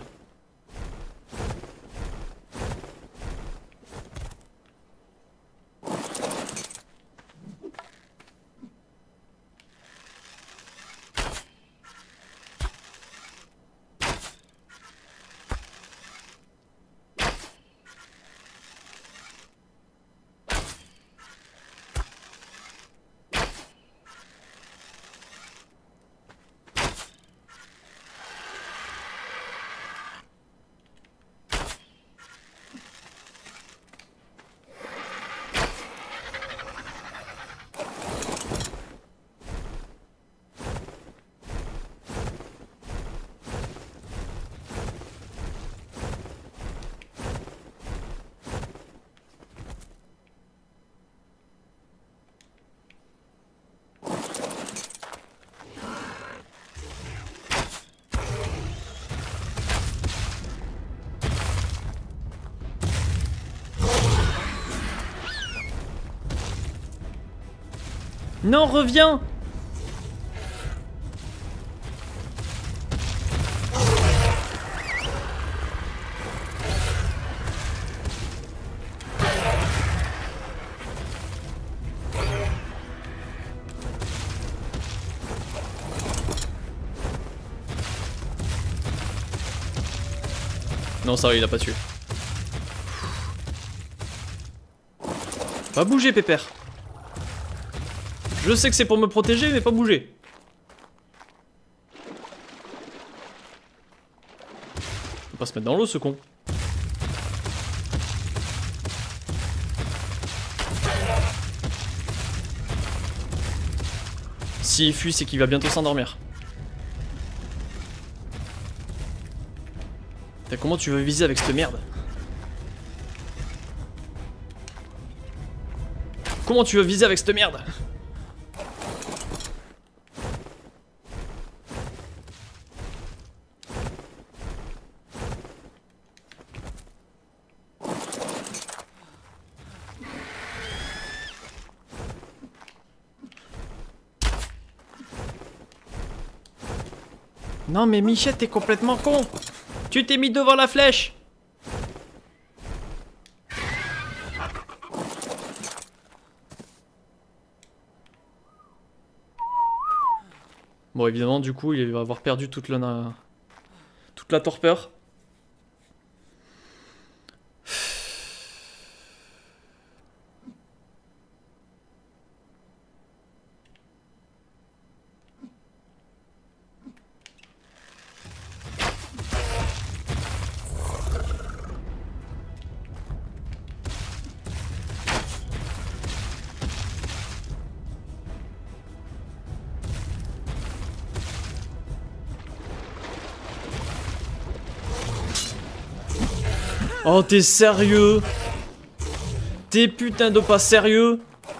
Non, reviens! Non, ça va, il a pas tué. Pas bouger, pépère. Je sais que c'est pour me protéger, mais pas bouger. Faut pas se mettre dans l'eau, ce con. S'il fuit, c'est qu'il va bientôt s'endormir. Comment tu veux viser avec cette merde? Comment tu veux viser avec cette merde? Non mais Michel, t'es complètement con. Tu t'es mis devant la flèche. Bon, évidemment, du coup, il va avoir perdu toute la, toute la torpeur. Oh, t'es sérieux? T'es putain de pas sérieux?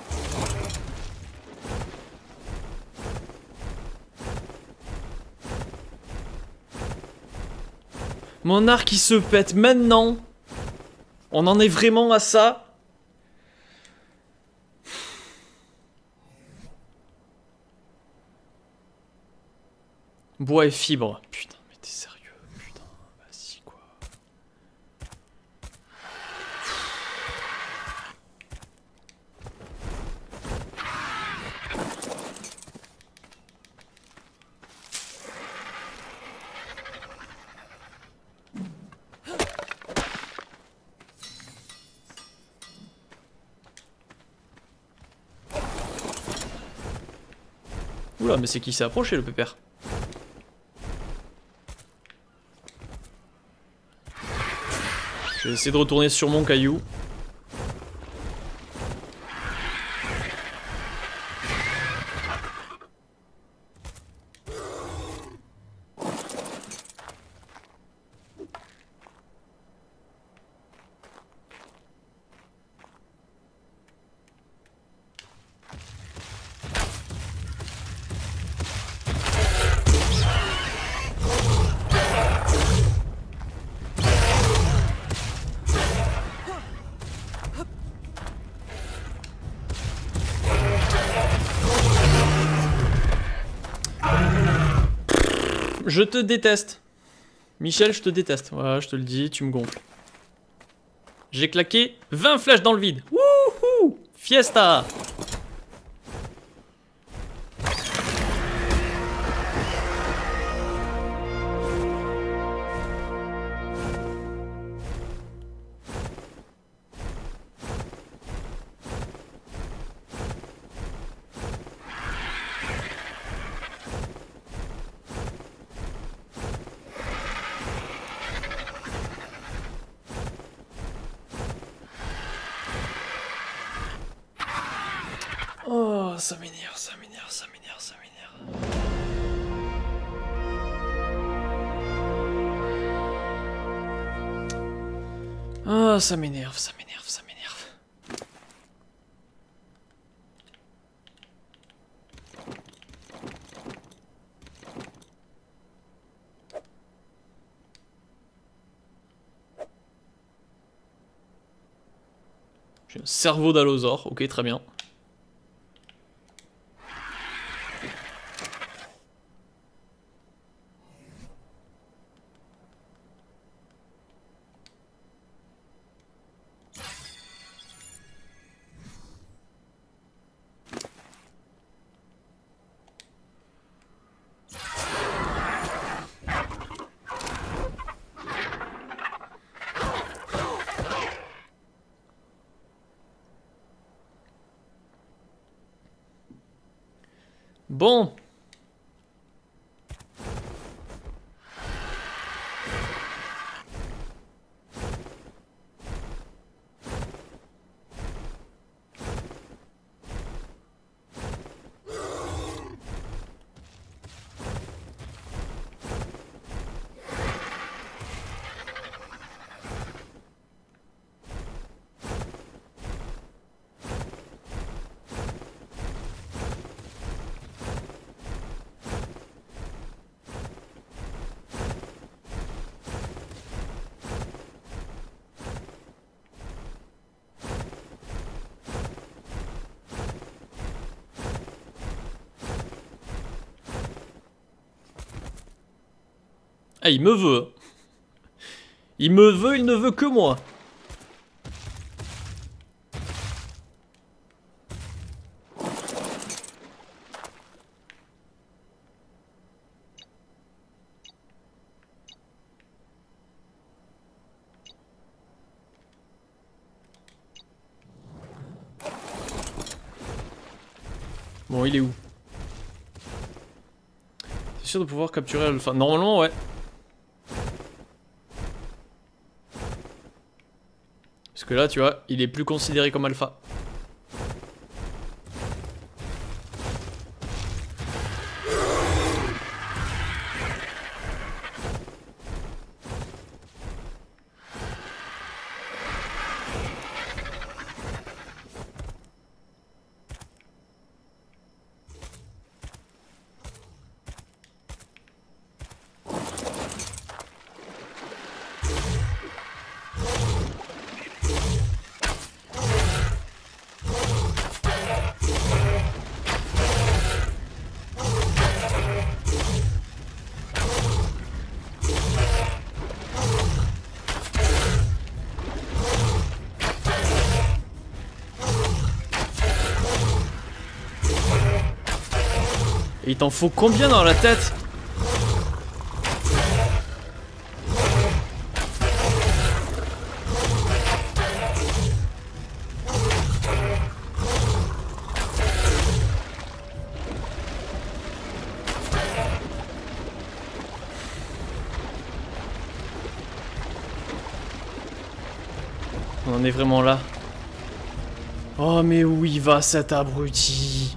Mon arc il se pète maintenant. On en est vraiment à ça? Bois et fibres. Putain, mais t'es sérieux? Putain, vas-y quoi. Oula, mais c'est qui s'est approché le pépère? Je vais essayer de retourner sur mon caillou. Je te déteste. Michel, je te déteste. Voilà, je te le dis, tu me gonfles. J'ai claqué vingt flèches dans le vide. Wouhou! Fiesta! Oh, ça m'énerve, ça m'énerve, ça m'énerve, ça m'énerve. Oh, ça m'énerve, ça m'énerve, ça m'énerve. J'ai un cerveau d'allosaure, ok, très bien. Bon. Ah, il me veut. Il me veut, il ne veut que moi. Bon, il est où? C'est sûr de pouvoir capturer Alpha. Normalement, ouais. Parce que là, tu vois, il est plus considéré comme alpha. Et il t'en faut combien dans la tête? On en est vraiment là. Oh mais où il va cet abruti?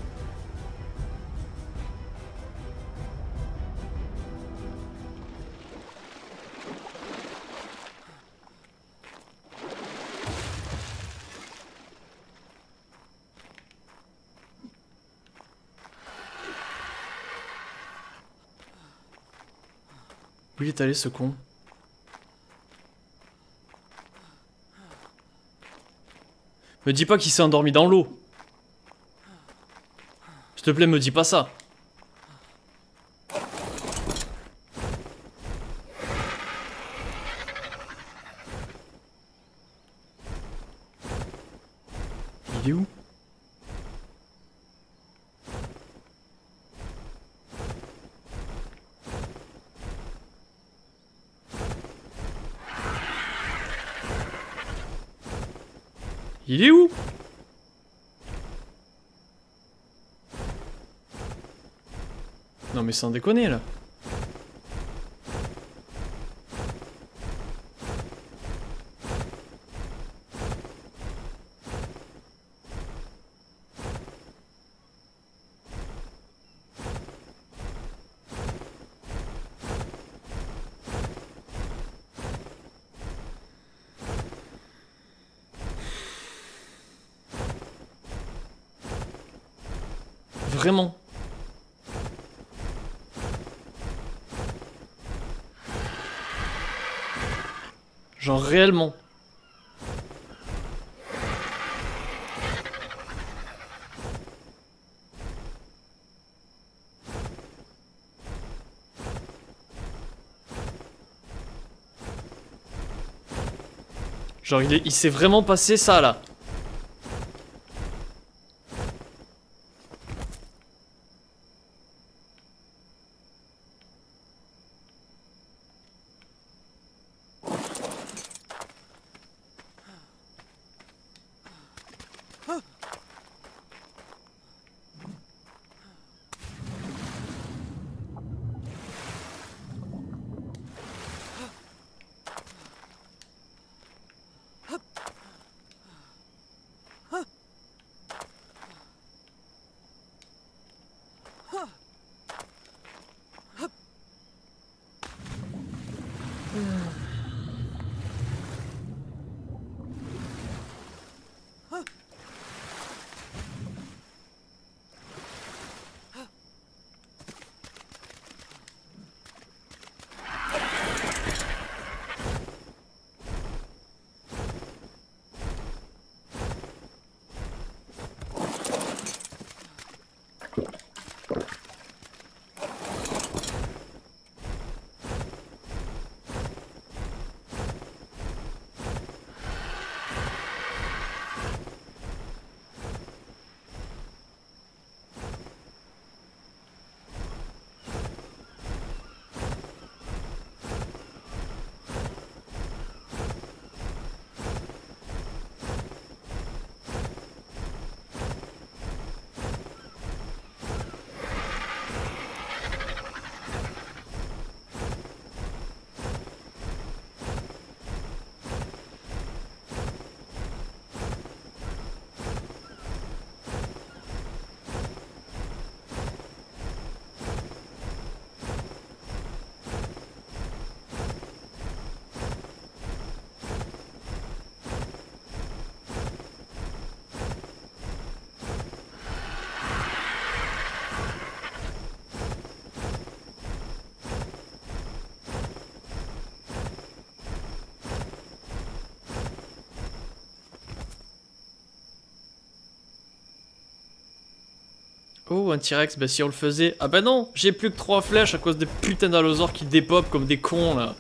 Où il est allé ce con? Me dis pas qu'il s'est endormi dans l'eau. S'il te plaît, me dis pas ça. Il est où? Il est où? Non mais sans déconner là. Vraiment. Genre réellement. Genre il, est- il s'est vraiment passé ça là. Oh, un T-Rex, bah si on le faisait... Ah bah non, j'ai plus que trois flèches à cause des putains d'allosaures qui dépopent comme des cons là.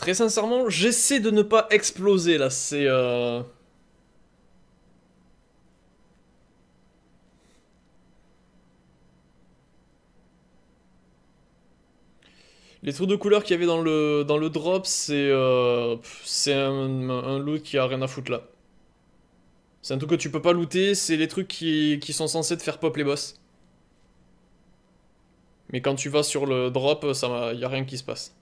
Très sincèrement, j'essaie de ne pas exploser là, c'est... Euh... Les trous de couleur qu'il y avait dans le, dans le drop, c'est euh, c'est un, un loot qui a rien à foutre là. C'est un truc que tu peux pas looter, c'est les trucs qui, qui sont censés te faire pop les boss. Mais quand tu vas sur le drop, ça, y a rien qui se passe.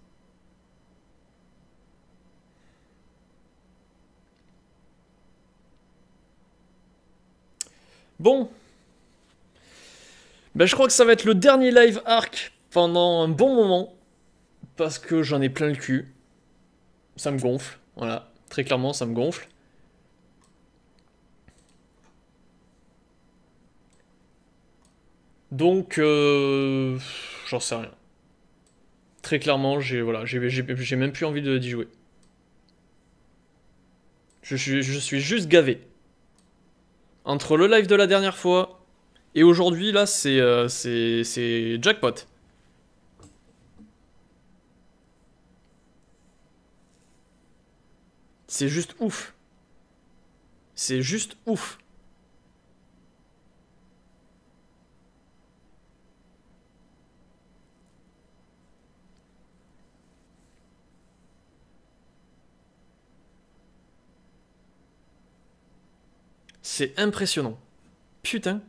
Bon. Ben, je crois que ça va être le dernier live arc pendant un bon moment. Parce que j'en ai plein le cul. Ça me gonfle. Voilà. Très clairement, ça me gonfle. Donc, euh, j'en sais rien. Très clairement, j'ai voilà, j'ai même plus envie d'y jouer. Je suis, je suis juste gavé. Entre le live de la dernière fois et aujourd'hui, là, c'est euh, c'est jackpot. C'est juste ouf. C'est juste ouf. C'est impressionnant. Putain.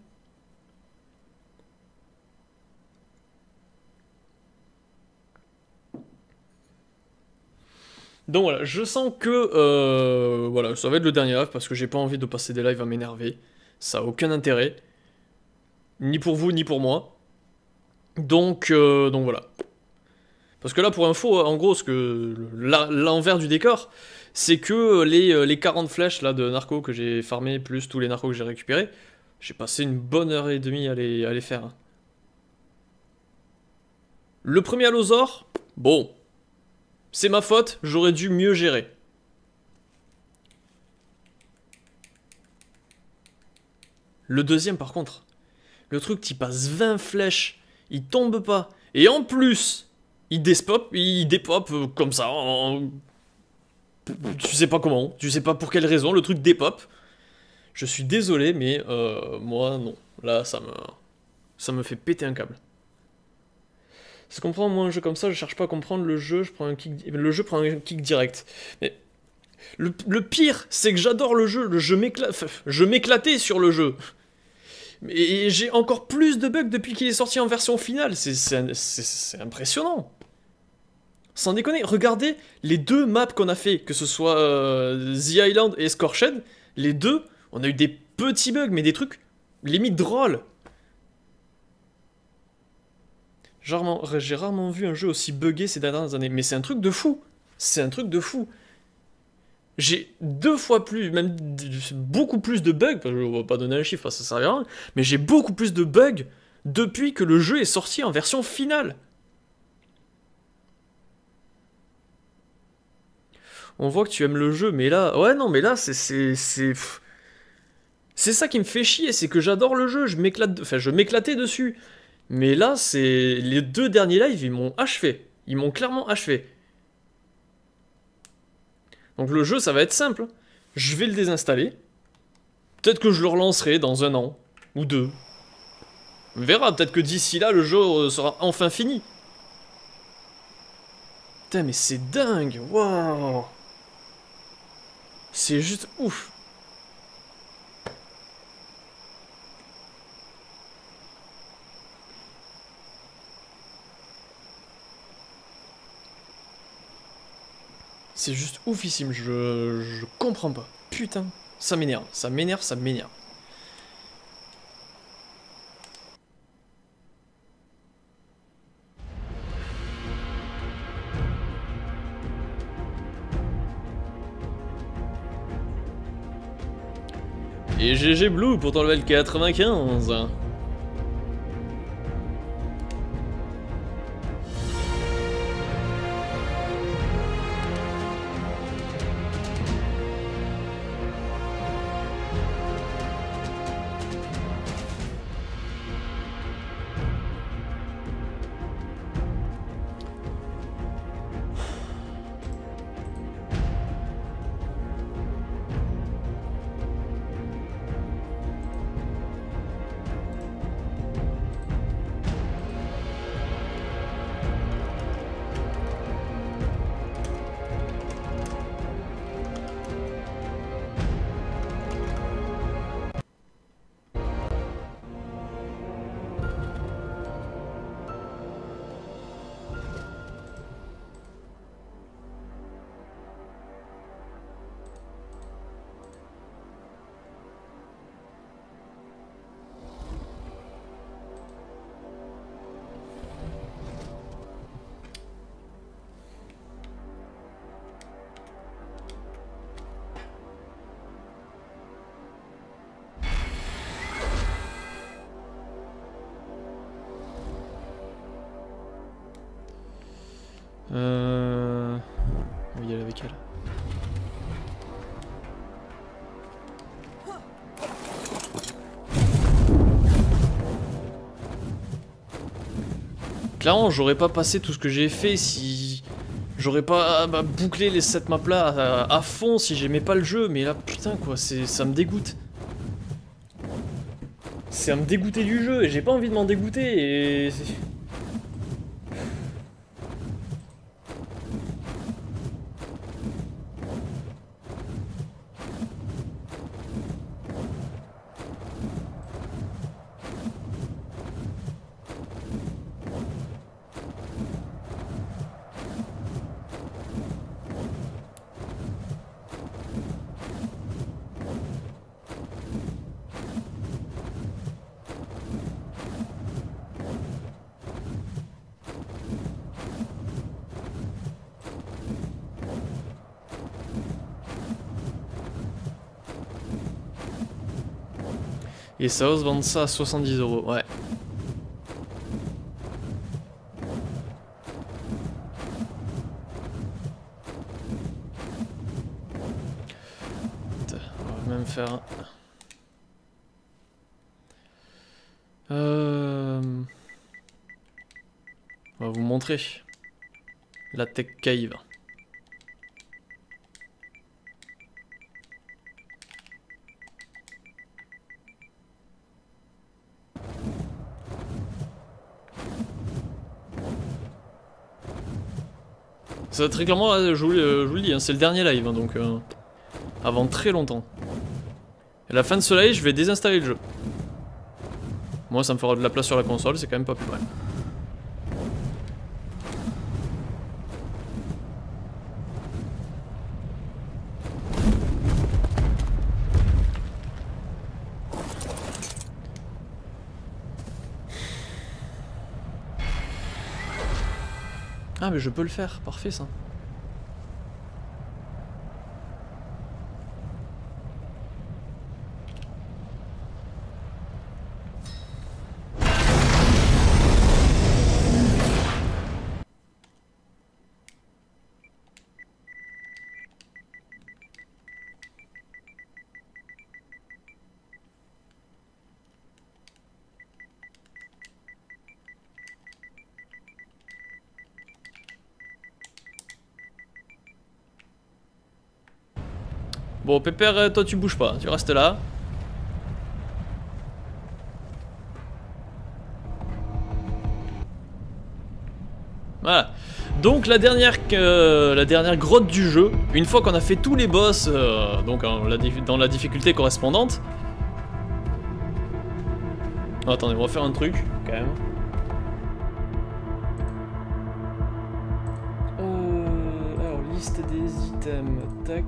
Donc voilà, je sens que euh, voilà, ça va être le dernier live parce que j'ai pas envie de passer des lives à m'énerver. Ça a aucun intérêt. Ni pour vous, ni pour moi. Donc, euh, donc voilà. Parce que là, pour info, en gros, ce que l'envers du décor, c'est que les, les quarante flèches là, de narco que j'ai farmé, plus tous les narcos que j'ai récupérés, j'ai passé une bonne heure et demie à les, à les faire. Le premier allosaure, bon, c'est ma faute, j'aurais dû mieux gérer. Le deuxième, par contre, le truc, t'y passes vingt flèches, il tombe pas, et en plus, il despop, il dépop euh, comme ça, en... tu sais pas comment, tu sais pas pour quelle raison, le truc dépop. Je suis désolé, mais euh, moi, non. Là, ça me, ça me fait péter un câble. Ça se comprend, moi, un jeu comme ça, je cherche pas à comprendre le jeu, je prends un kick, le jeu prend un kick direct. Mais le, le pire, c'est que j'adore le jeu, le jeu m'éclate, je m'éclatais sur le jeu. Et j'ai encore plus de bugs depuis qu'il est sorti en version finale, c'est impressionnant. Sans déconner, regardez les deux maps qu'on a fait, que ce soit euh, The Island et Scorched, les deux, on a eu des petits bugs, mais des trucs limite drôles. J'ai rarement vu un jeu aussi buggé ces dernières années, mais c'est un truc de fou. C'est un truc de fou. J'ai deux fois plus, même beaucoup plus de bugs, je ne vais pas donner un chiffre, ça sert à rien, mais j'ai beaucoup plus de bugs depuis que le jeu est sorti en version finale. On voit que tu aimes le jeu, mais là... Ouais, non, mais là, c'est... C'est c'est ça qui me fait chier, c'est que j'adore le jeu, je m'éclate... Enfin, je m'éclatais dessus. Mais là, c'est... Les deux derniers lives, ils m'ont achevé. Ils m'ont clairement achevé. Donc le jeu, ça va être simple. Je vais le désinstaller. Peut-être que je le relancerai dans un an. Ou deux. On verra, peut-être que d'ici là, le jeu sera enfin fini. Putain, mais c'est dingue. Waouh. C'est juste ouf. C'est juste oufissime, je, je comprends pas. Putain, ça m'énerve, ça m'énerve, ça m'énerve. Et G G Blue pour ton level quatre-vingt-quinze. Clairement, j'aurais pas passé tout ce que j'ai fait si... J'aurais pas bah, bouclé les sept maps là à, à fond si j'aimais pas le jeu, mais là, putain quoi, ça me dégoûte. C'est à me dégoûter du jeu, et j'ai pas envie de m'en dégoûter, et... Et ça ose vendre ça à soixante-dix euros, ouais. On va même faire un... Euh... On va vous montrer la Tech Cave. Ça, très clairement, je vous, je vous le dis, hein, c'est le dernier live, hein, donc euh, avant très longtemps. Et à la fin de ce live, je vais désinstaller le jeu. Moi, ça me fera de la place sur la console, c'est quand même pas plus mal. Ah mais je peux le faire, parfait ça. Bon, Pépère, toi tu bouges pas, tu restes là. Voilà. Donc la dernière, euh, la dernière grotte du jeu, une fois qu'on a fait tous les boss, euh, donc hein, la dans la difficulté correspondante. Oh, attendez, on va faire un truc quand même. Euh, alors liste des items, tac.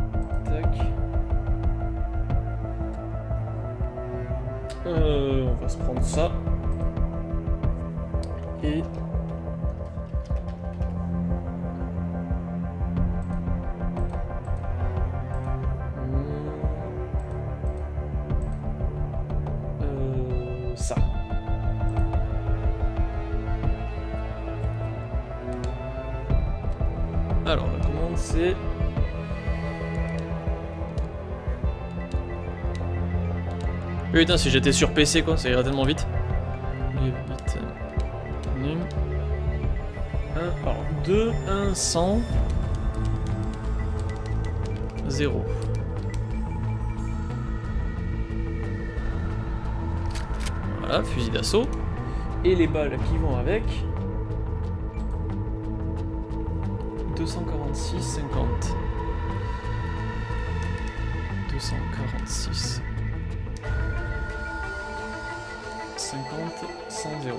Euh, on va se prendre ça. Et... Euh, ça. Alors, la commande c'est... Putain, si j'étais sur P C quoi, ça irait tellement vite. un, alors deux, un, cent, zéro. Voilà, fusil d'assaut. Et les balles qui vont avec. deux cent quarante-six, cinquante. deux cent quarante-six. cinquante, cent, zéro.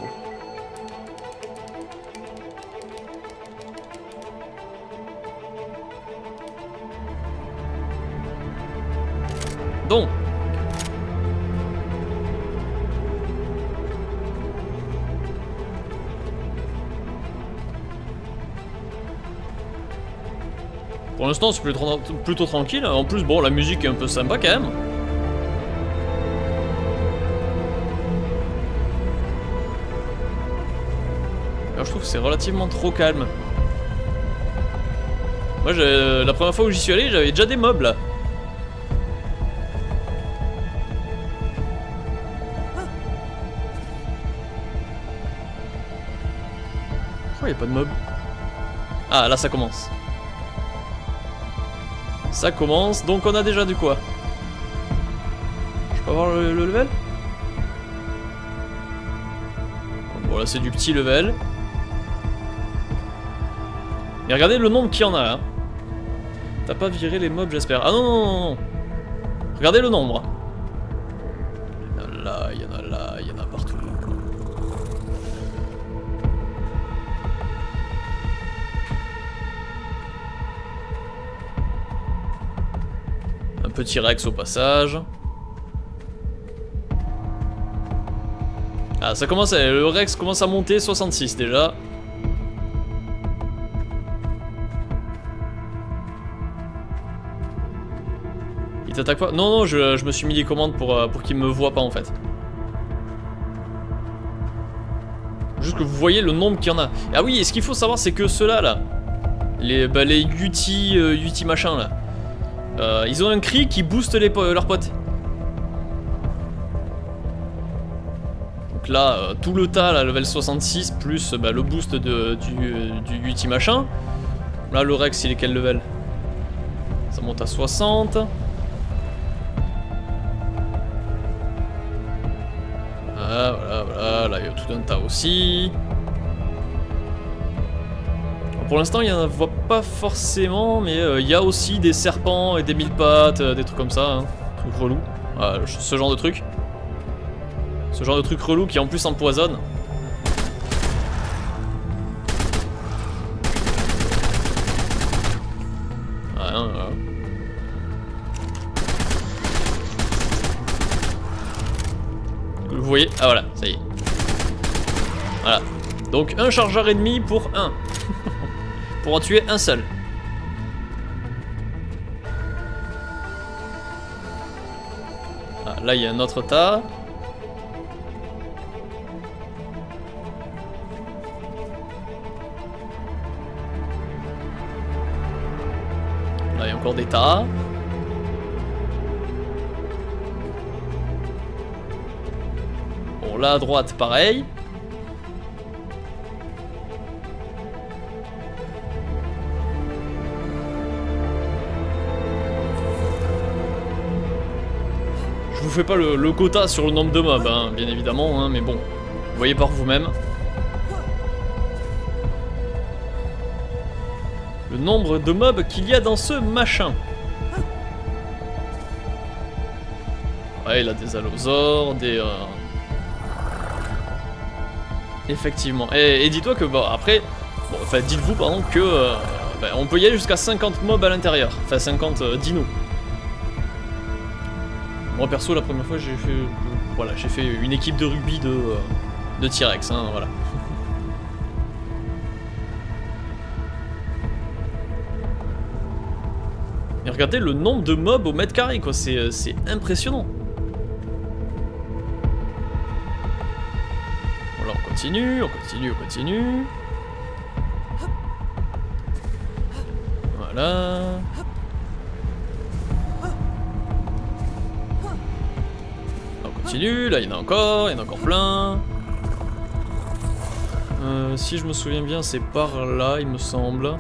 Donc pour l'instant c'est plutôt, plutôt tranquille. En plus bon, la musique est un peu sympa quand même. Alors, je trouve que c'est relativement trop calme. Moi la première fois où j'y suis allé, j'avais déjà des mobs là. y a pas de mob? Ah, là ça commence. Ça commence, donc on a déjà du quoi? Je peux avoir le, le level? Bon là c'est du petit level. Mais regardez le nombre qu'il y en a. Hein. T'as pas viré les mobs j'espère. Ah non non non non. Regardez le nombre. Il y en a là, il y en a là, il y en a partout. Un petit Rex au passage. Ah ça commence à... Le Rex commence à monter, soixante-six déjà. Il t'attaque pas? Non, non, je, je me suis mis les commandes pour, euh, pour qu'il me voit pas en fait. Juste que vous voyez le nombre qu'il y en a. Ah oui, et ce qu'il faut savoir, c'est que ceux-là, là, les, bah, les Yuti, euh, Yuti machin là, euh, ils ont un cri qui booste les, leurs potes. Donc là, euh, tout le tas, là, level soixante-six, plus bah, le boost de, du, du Yuti machin. Là, le Rex, il est quel level? Ça monte à soixante. Voilà, voilà, voilà, là il y a tout un tas aussi. Bon, pour l'instant il y en voit pas forcément, mais euh, il y a aussi des serpents et des mille pattes, euh, des trucs comme ça, hein. Trucs relous. Voilà, ce genre de truc. Ce genre de truc relou qui en plus empoisonne. Voilà, voilà. Vous voyez? Ah voilà, ça y est. Voilà. Donc un chargeur ennemi pour un. Pour en tuer un seul. Ah, là il y a un autre tas. Là il y a encore des tas. Bon, là à droite, pareil. Je vous fais pas le, le quota sur le nombre de mobs, hein, bien évidemment, hein, mais bon, vous voyez par vous-même. Le nombre de mobs qu'il y a dans ce machin. Ouais, il a des allosaures, des... Euh... Effectivement. Et, et dis-toi que, bon, après... Bon, enfin, dites-vous, pardon, que... Euh, ben, on peut y aller jusqu'à cinquante mobs à l'intérieur. Enfin, cinquante euh, dinos. Moi, perso, la première fois, j'ai fait... Euh, voilà, j'ai fait une équipe de rugby de... Euh, de T-Rex, hein, voilà. Et regardez le nombre de mobs au mètre carré, quoi. C'est impressionnant. Voilà, on continue, on continue, on continue. Voilà. On continue, là il y en a encore, il y en a encore plein. Euh, si je me souviens bien, c'est par là, il me semble.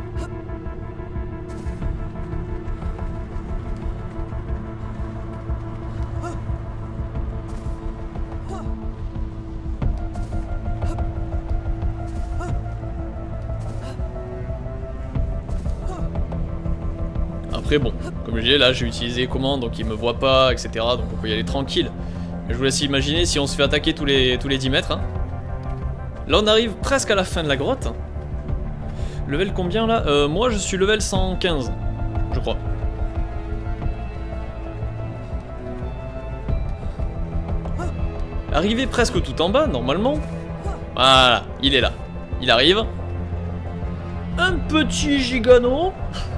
Après bon, comme je disais, là j'ai utilisé les commandes donc il me voit pas, et cetera. Donc on peut y aller tranquille. Mais je vous laisse imaginer si on se fait attaquer tous les, tous les dix mètres. Hein. Là on arrive presque à la fin de la grotte. Level combien là? euh, Moi je suis level cent quinze, je crois. Arrivé presque tout en bas, normalement. Voilà, il est là. Il arrive. Un petit gigano.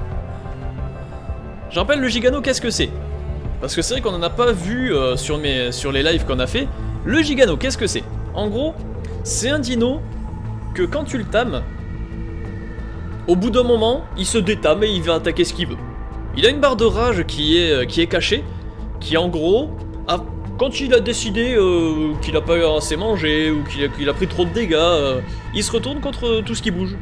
Je rappelle, le gigano, qu'est-ce que c'est? Parce que c'est vrai qu'on n'en a pas vu euh, sur, mes, sur les lives qu'on a fait. Le gigano, qu'est-ce que c'est? En gros, c'est un dino que quand tu le tames, au bout d'un moment, il se détame et il va attaquer ce qu'il veut. Il a une barre de rage qui est, qui est cachée, qui en gros a quand il a décidé euh, qu'il a pas assez mangé ou qu'il a, qu'il a pris trop de dégâts, euh, il se retourne contre tout ce qui bouge.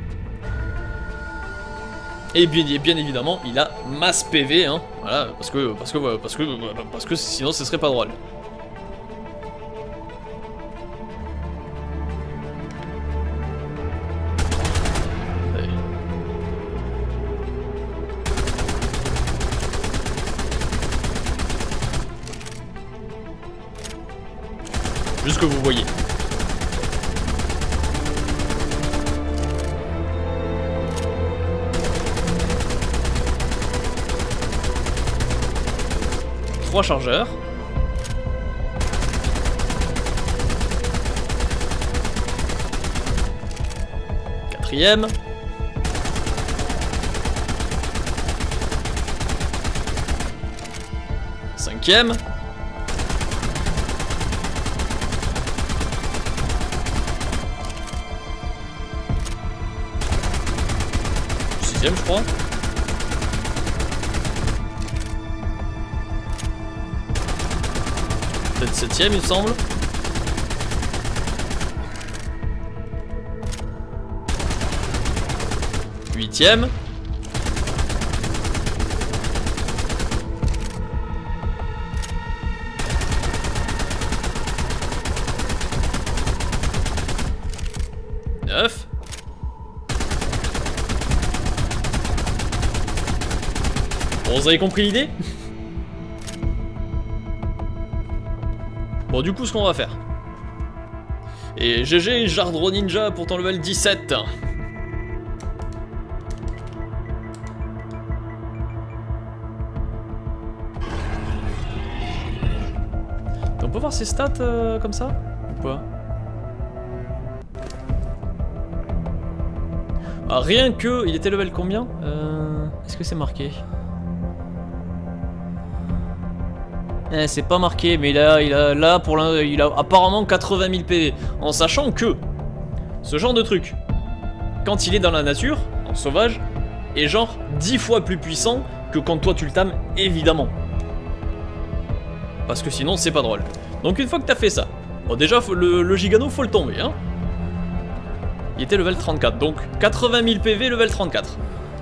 Et bien, bien évidemment, il a masse P V, hein, voilà, parce que, parce que, parce que, parce que sinon ce serait pas drôle. Juste que vous voyez. Trois chargeurs. Quatrième. Cinquième. Sixième, je crois. Peut-être septième, il me semble. Huitième. Neuf. Bon, vous avez compris l'idée? Bon, du coup, ce qu'on va faire. Et G G, Jardro Ninja pour ton level dix-sept. On peut voir ses stats euh, comme ça? Ou pas? Ah, rien que... Il était level combien? euh, Est-ce que c'est marqué? Eh, c'est pas marqué, mais il a, il a, là, pour l'un, il a apparemment quatre-vingt mille P V. En sachant que ce genre de truc, quand il est dans la nature, en sauvage, est genre dix fois plus puissant que quand toi tu le tames, évidemment. Parce que sinon, c'est pas drôle. Donc une fois que t'as fait ça, bon déjà, faut, le, le Gigano, faut le tomber, hein. Il était level trente-quatre, donc quatre-vingt mille P V, level trente-quatre.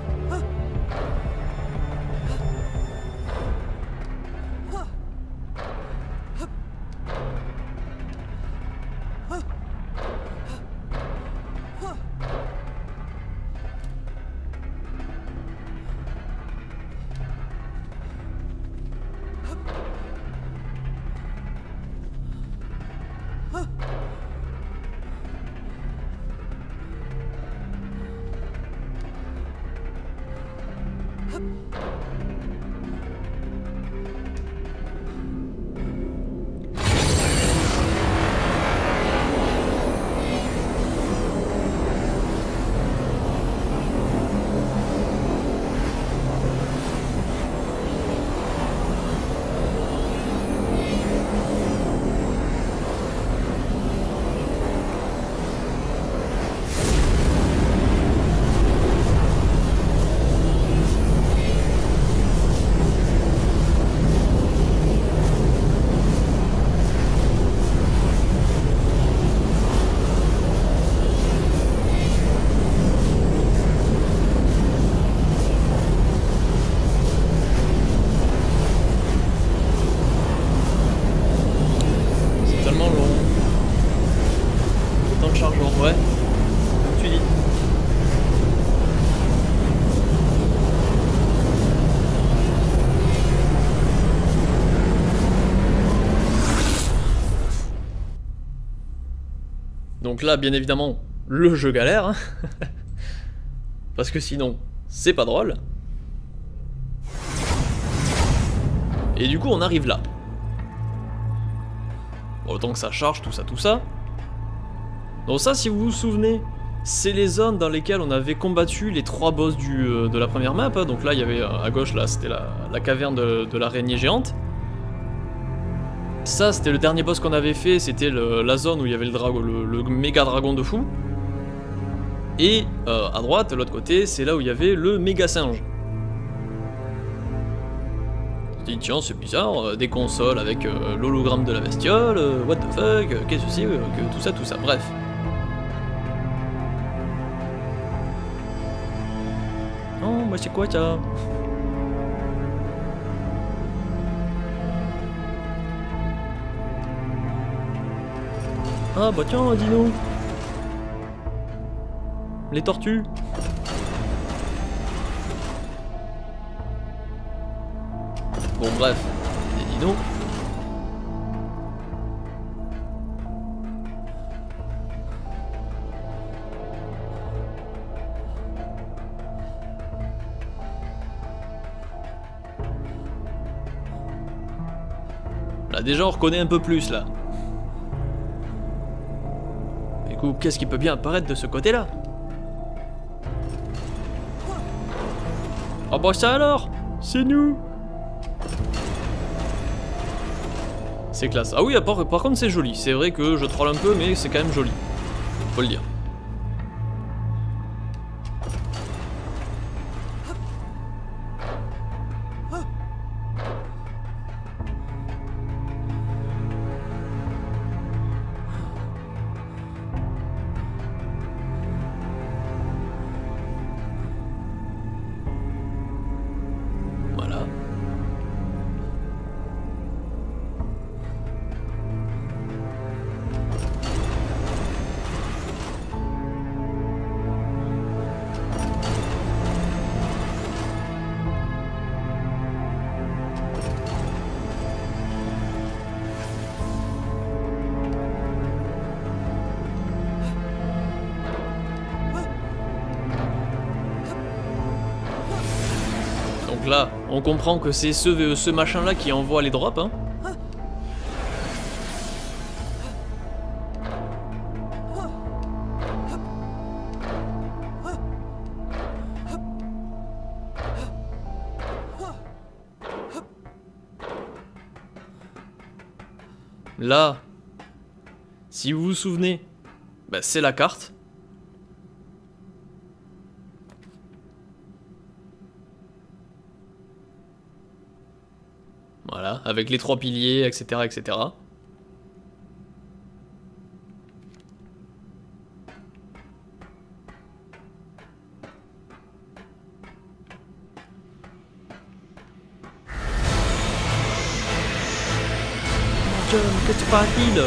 Donc là, bien évidemment, le jeu galère, hein. Parce que sinon, c'est pas drôle. Et du coup, on arrive là. Bon, autant que ça charge, tout ça, tout ça. Donc ça, si vous vous souvenez, c'est les zones dans lesquelles on avait combattu les trois boss du, euh, de la première map. Hein. Donc là, il y avait à gauche, là, c'était la, la caverne de, de l'araignée géante. Ça, c'était le dernier boss qu'on avait fait, c'était la zone où il y avait le, dragon, le, le méga dragon de fou. Et euh, à droite, de l'autre côté, c'est là où il y avait le méga singe. dit tiens c'est bizarre, euh, des consoles avec euh, l'hologramme de la bestiole, euh, what the fuck, euh, qu'est-ce que c'est, euh, que tout ça, tout ça, bref. Oh, moi c'est quoi ça? Ah bah tiens, dis-nous. Les tortues. Bon bref, des dinos. Là déjà on reconnaît un peu plus là. Du coup, qu'est-ce qui peut bien apparaître de ce côté-là? Oh bah ça alors, c'est nous. C'est classe. Ah oui, par, par contre c'est joli. C'est vrai que je troll un peu, mais c'est quand même joli. Faut le dire. Voilà. Donc là, on comprend que c'est ce, ce machin là qui envoie les drops, hein. Là, si vous vous souvenez, bah c'est la carte. Voilà, avec les trois piliers, et cetera, et cetera. Mon Dieu, qu'est-ce que tu passe-t-il?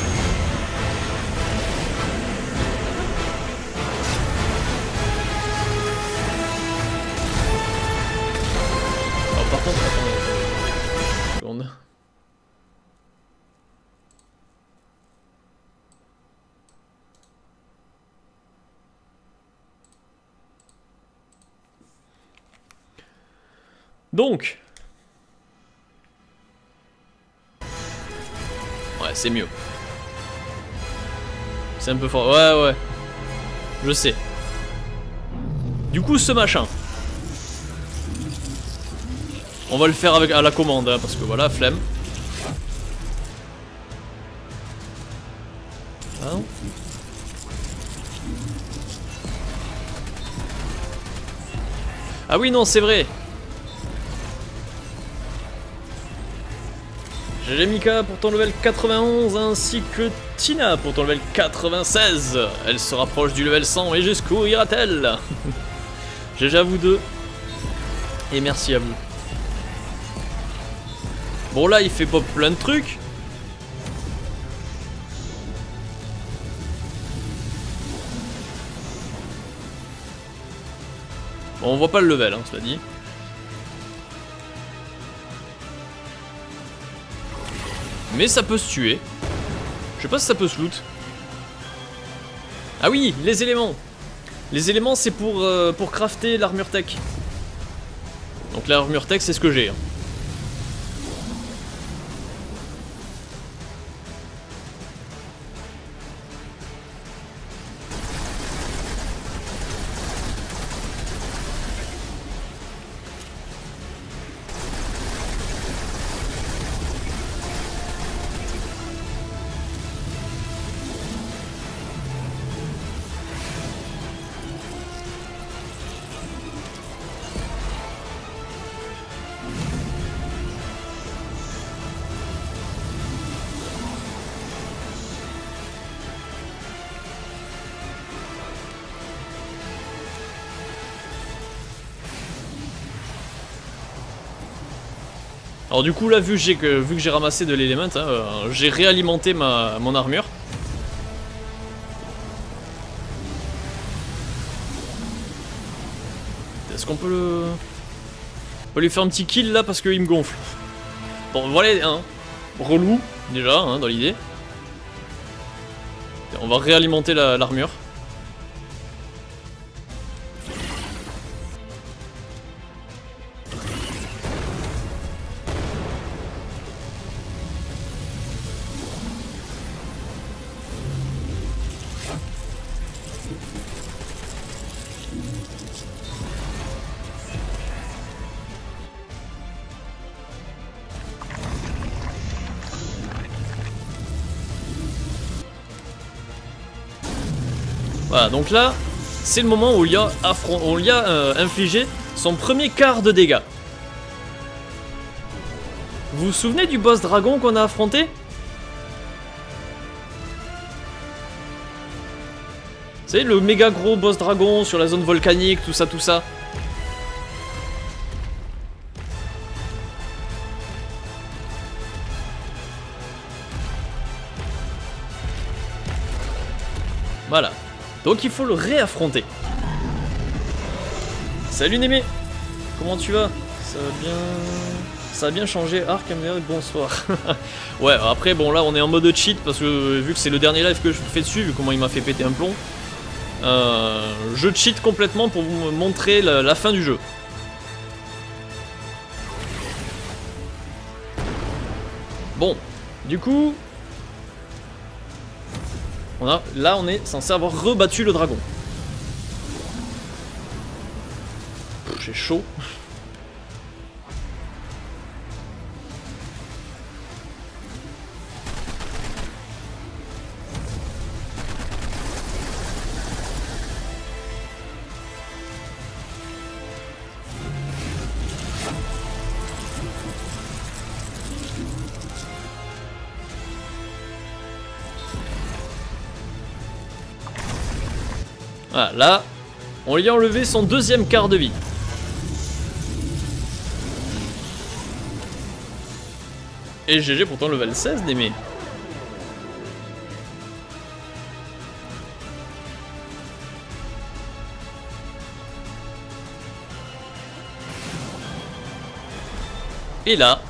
Oh, par contre, attendez. Seconde. Donc, ouais, c'est mieux. C'est un peu fort. Ouais, ouais. Je sais. Du coup, ce machin. On va le faire avec à la commande, hein, parce que voilà, flemme. Hein? Ah oui, non, c'est vrai. G G Mika pour ton level quatre-vingt-onze, ainsi que Tina pour ton level quatre-vingt-seize. Elle se rapproche du level cent, et jusqu'où ira-t-elle? G G à vous deux. Et merci à vous. Bon là il fait pop plein de trucs. Bon on voit pas le level hein, cela dit. Mais ça peut se tuer. Je sais pas si ça peut se loot. Ah oui, les éléments. Les éléments c'est pour, euh, pour crafter l'armure tech. Donc l'armure tech c'est ce que j'ai hein. Alors du coup là vu, que, vu que j'ai ramassé de l'élément, hein, euh, j'ai réalimenté ma, mon armure. Est-ce qu'on peut le... On peut lui faire un petit kill là parce qu'il me gonfle. Bon voilà, hein, relou déjà hein, dans l'idée. On va réalimenter l'armure. La, Voilà, donc là, c'est le moment où il y a, où il y a euh, infligé son premier quart de dégâts. Vous vous souvenez du boss dragon qu'on a affronté? Vous savez, le méga gros boss dragon sur la zone volcanique, tout ça, tout ça. Voilà. Donc il faut le réaffronter. Salut Némé, comment tu vas? Ça va bien... Ça a bien changé, Arc, M D R, bonsoir. Ouais, après bon là on est en mode cheat parce que vu que c'est le dernier live que je fais dessus, vu comment il m'a fait péter un plomb, euh, je cheat complètement pour vous montrer la, la fin du jeu. Bon, du coup... On a, là, on est censé avoir rebattu le dragon. J'ai chaud. Voilà, là, on lui a enlevé son deuxième quart de vie. Et G G pourtant level seize d'aimer. Et là,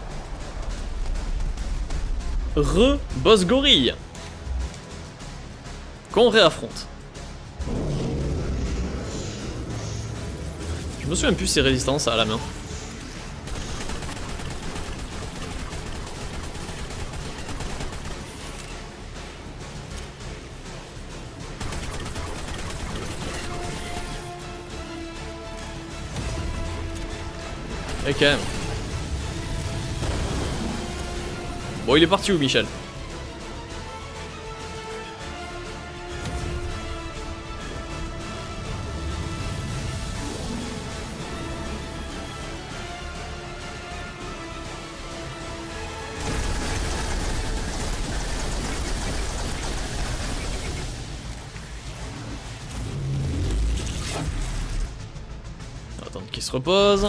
re-boss gorille qu'on réaffronte. Je me souviens plus ses résistances à la main. Et quand même. Bon, il est parti où, Michel? Attendre qu'il se repose.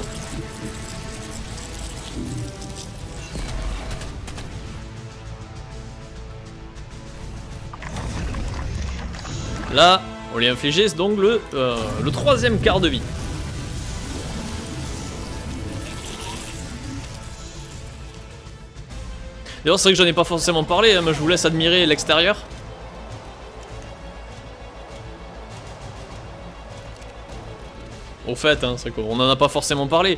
Là, on lui a infligé donc le, euh, le troisième quart de vie. D'ailleurs, c'est vrai que j'en ai pas forcément parlé, hein, mais je vous laisse admirer l'extérieur. Au fait, hein, c'est qu'on en a pas forcément parlé.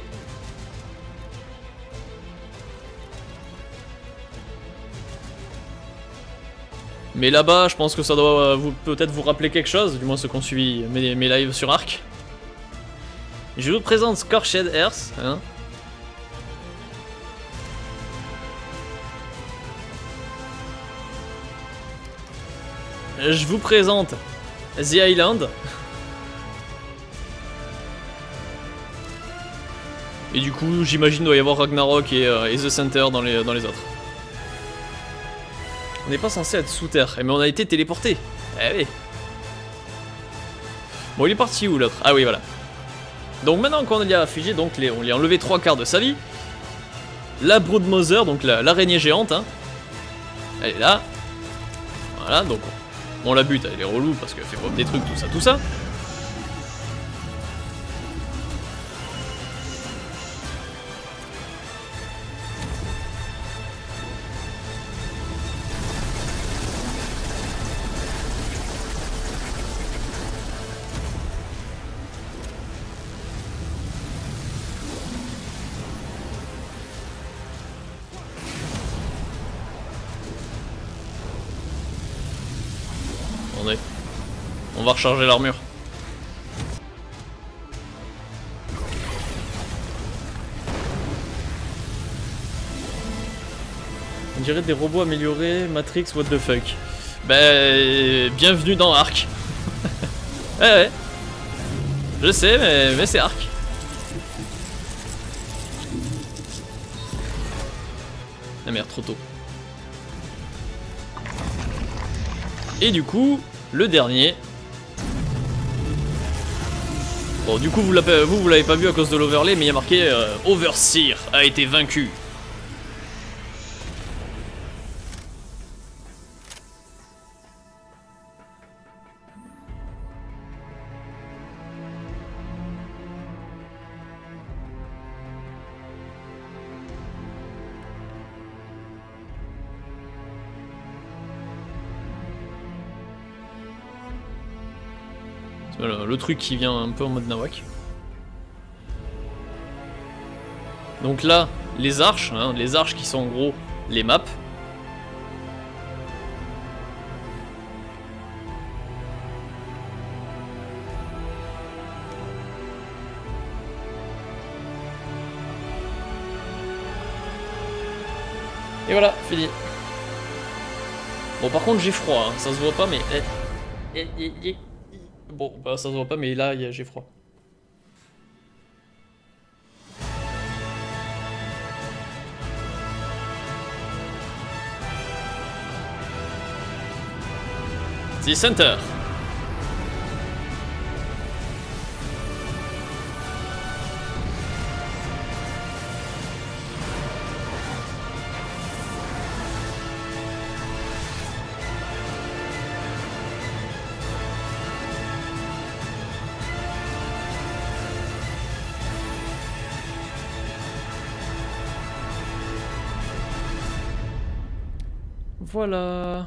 Mais là-bas, je pense que ça doit vous peut-être vous rappeler quelque chose, du moins ceux qui ont suivi mes, mes lives sur Arc. Je vous présente Scorched Earth, hein. Je vous présente The Island. Et du coup, j'imagine doit y avoir Ragnarok et, euh, et The Center dans les, dans les autres. On n'est pas censé être sous terre, mais on a été téléporté. Eh oui. Bon, il est parti où l'autre? Ah oui, voilà. Donc maintenant qu'on lui a affligé, donc les, on lui a enlevé trois quarts de sa vie. la Broodmother, donc l'araignée géante. Hein. Elle est là. Voilà, donc on, on la bute, elle est relou parce qu'elle fait pop des trucs, tout ça, tout ça. Attendez. On va recharger l'armure. On dirait des robots améliorés, Matrix, what the fuck. Ben, bienvenue dans Ark. Ouais, ouais. Je sais, mais, mais c'est Ark. Ah merde, trop tôt. Et du coup, le dernier. Bon, du coup, vous l'avez vous, vous l'avez pas vu à cause de l'overlay, mais il y a marqué euh, Overseer a été vaincu. Le, le truc qui vient un peu en mode nawak. Donc là, les arches, hein, les arches qui sont en gros les maps. Et voilà, fini. Bon, par contre, j'ai froid, hein, ça se voit pas, mais... Eh, eh, eh, eh. Bon, bah ça se voit pas, mais là, j'ai froid. The Center. Voilà.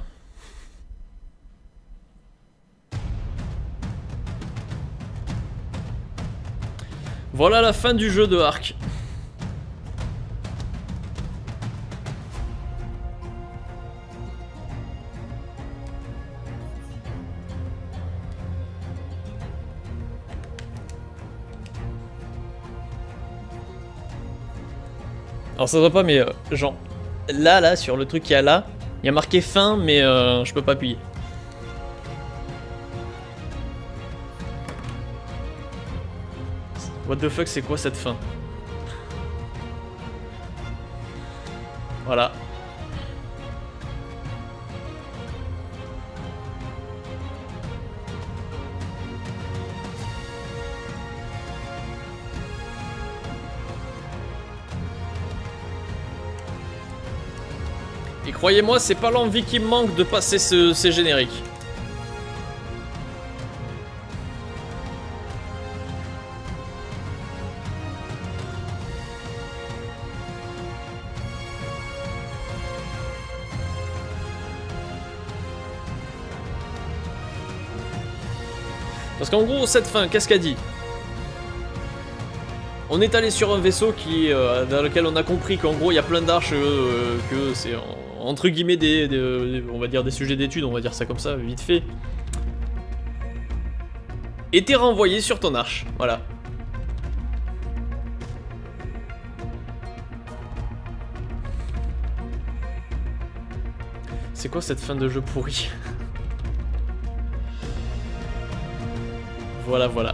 Voilà la fin du jeu de Ark. Alors ça se voit pas, mais euh, genre là là sur le truc qu'il y a là, il y a marqué fin, mais euh, je peux pas appuyer. What the fuck, c'est quoi cette fin? Voilà. Et croyez-moi, c'est pas l'envie qui me manque de passer ce, ces génériques. Parce qu'en gros, cette fin, qu'est-ce qu'elle dit? On est allé sur un vaisseau qui, euh, dans lequel on a compris qu'en gros il y a plein d'arches, euh, que c'est entre guillemets des, des, on va dire des sujets d'études, on va dire ça comme ça, vite fait. Et t'es renvoyé sur ton arche, voilà. C'est quoi cette fin de jeu pourri? Voilà, voilà.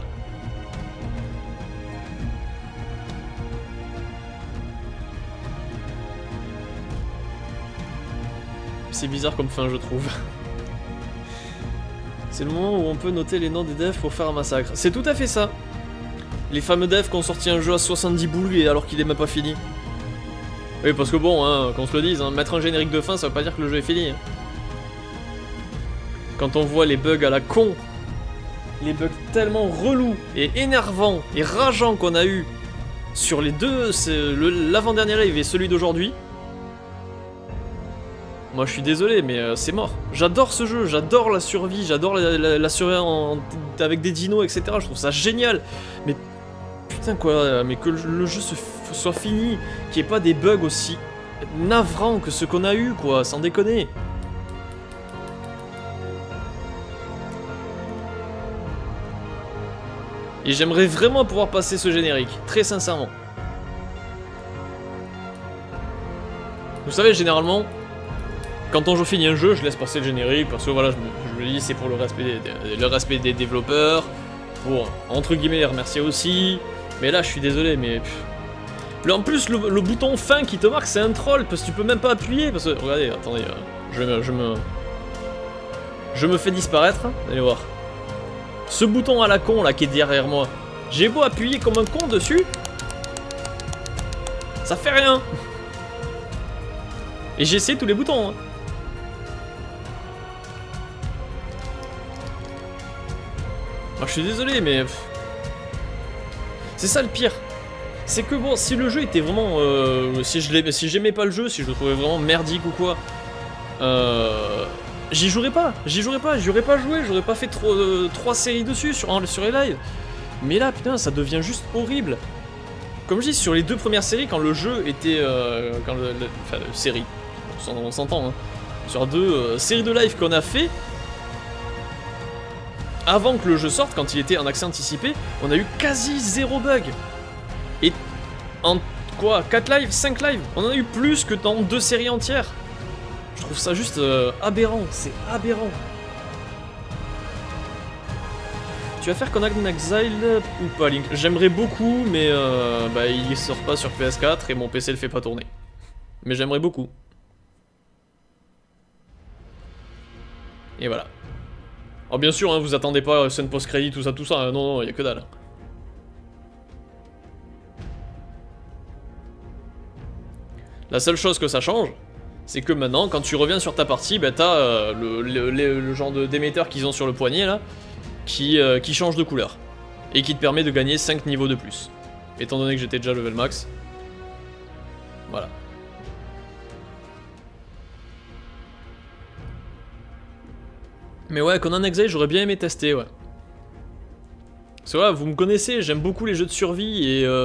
C'est bizarre comme fin, je trouve. C'est le moment où on peut noter les noms des devs pour faire un massacre. C'est tout à fait ça. Les fameux devs qui ont sorti un jeu à soixante-dix boules alors qu'il est même pas fini. Oui, parce que bon, hein, qu'on se le dise, hein, mettre un générique de fin, ça veut pas dire que le jeu est fini. Hein. Quand on voit les bugs à la con, les bugs tellement relous et énervants et rageants qu'on a eu sur les deux, l'avant-dernier live et celui d'aujourd'hui. Moi je suis désolé, mais euh, c'est mort. J'adore ce jeu, j'adore la survie, j'adore la, la, la survie en, avec des dinos, et cetera. Je trouve ça génial. Mais putain quoi, mais que le, le jeu se, soit fini, qu'il n'y ait pas des bugs aussi navrants que ceux qu'on a eu, quoi, sans déconner. Et j'aimerais vraiment pouvoir passer ce générique, très sincèrement. Vous savez, généralement, quand on finit un jeu, je laisse passer le générique parce que voilà, je me, je me dis c'est pour le respect, des, le respect des développeurs, pour entre guillemets les remercier aussi. Mais là, je suis désolé, mais là, en plus le, le bouton fin qui te marque, c'est un troll parce que tu peux même pas appuyer parce que regardez, attendez, euh, je, me, je me, je me fais disparaître. Allez voir. Ce bouton à la con là qui est derrière moi, j'ai beau appuyer comme un con dessus, ça fait rien. Et j'ai essayé tous les boutons. Hein. Alors, je suis désolé, mais c'est ça le pire. C'est que bon, si le jeu était vraiment, euh, si je si j'aimais pas le jeu, si je le trouvais vraiment merdique ou quoi, euh, j'y jouerais pas, j'y jouerais pas, j'y aurais pas joué, j'aurais pas fait trop, euh, trois séries dessus sur, sur les lives. Mais là, putain, ça devient juste horrible. Comme je dis, sur les deux premières séries, quand le jeu était, euh, quand le, le, enfin, le série, on s'entend, hein, sur deux euh, séries de live qu'on a fait. Avant que le jeu sorte, quand il était en accès anticipé, on a eu quasi zéro bug. Et en quoi, quatre lives, cinq lives, on en a eu plus que dans deux séries entières. Je trouve ça juste euh, aberrant, c'est aberrant. Tu vas faire Conan Exile ou pas, Link? J'aimerais beaucoup, mais euh, bah, il sort pas sur P S quatre et mon P C le fait pas tourner. Mais j'aimerais beaucoup. Et voilà. Alors bien sûr, hein, vous attendez pas scène post-crédit, tout ça, tout ça, hein, non, non, y a que dalle. La seule chose que ça change, c'est que maintenant, quand tu reviens sur ta partie, bah, t'as euh, le, le, le, le genre d'émetteur qu'ils ont sur le poignet, là, qui, euh, qui change de couleur. Et qui te permet de gagner cinq niveaux de plus. Étant donné que j'étais déjà level max. Voilà. Mais ouais, Conan Exile, j'aurais bien aimé tester, ouais. Parce que voilà, vous me connaissez, j'aime beaucoup les jeux de survie et... Euh...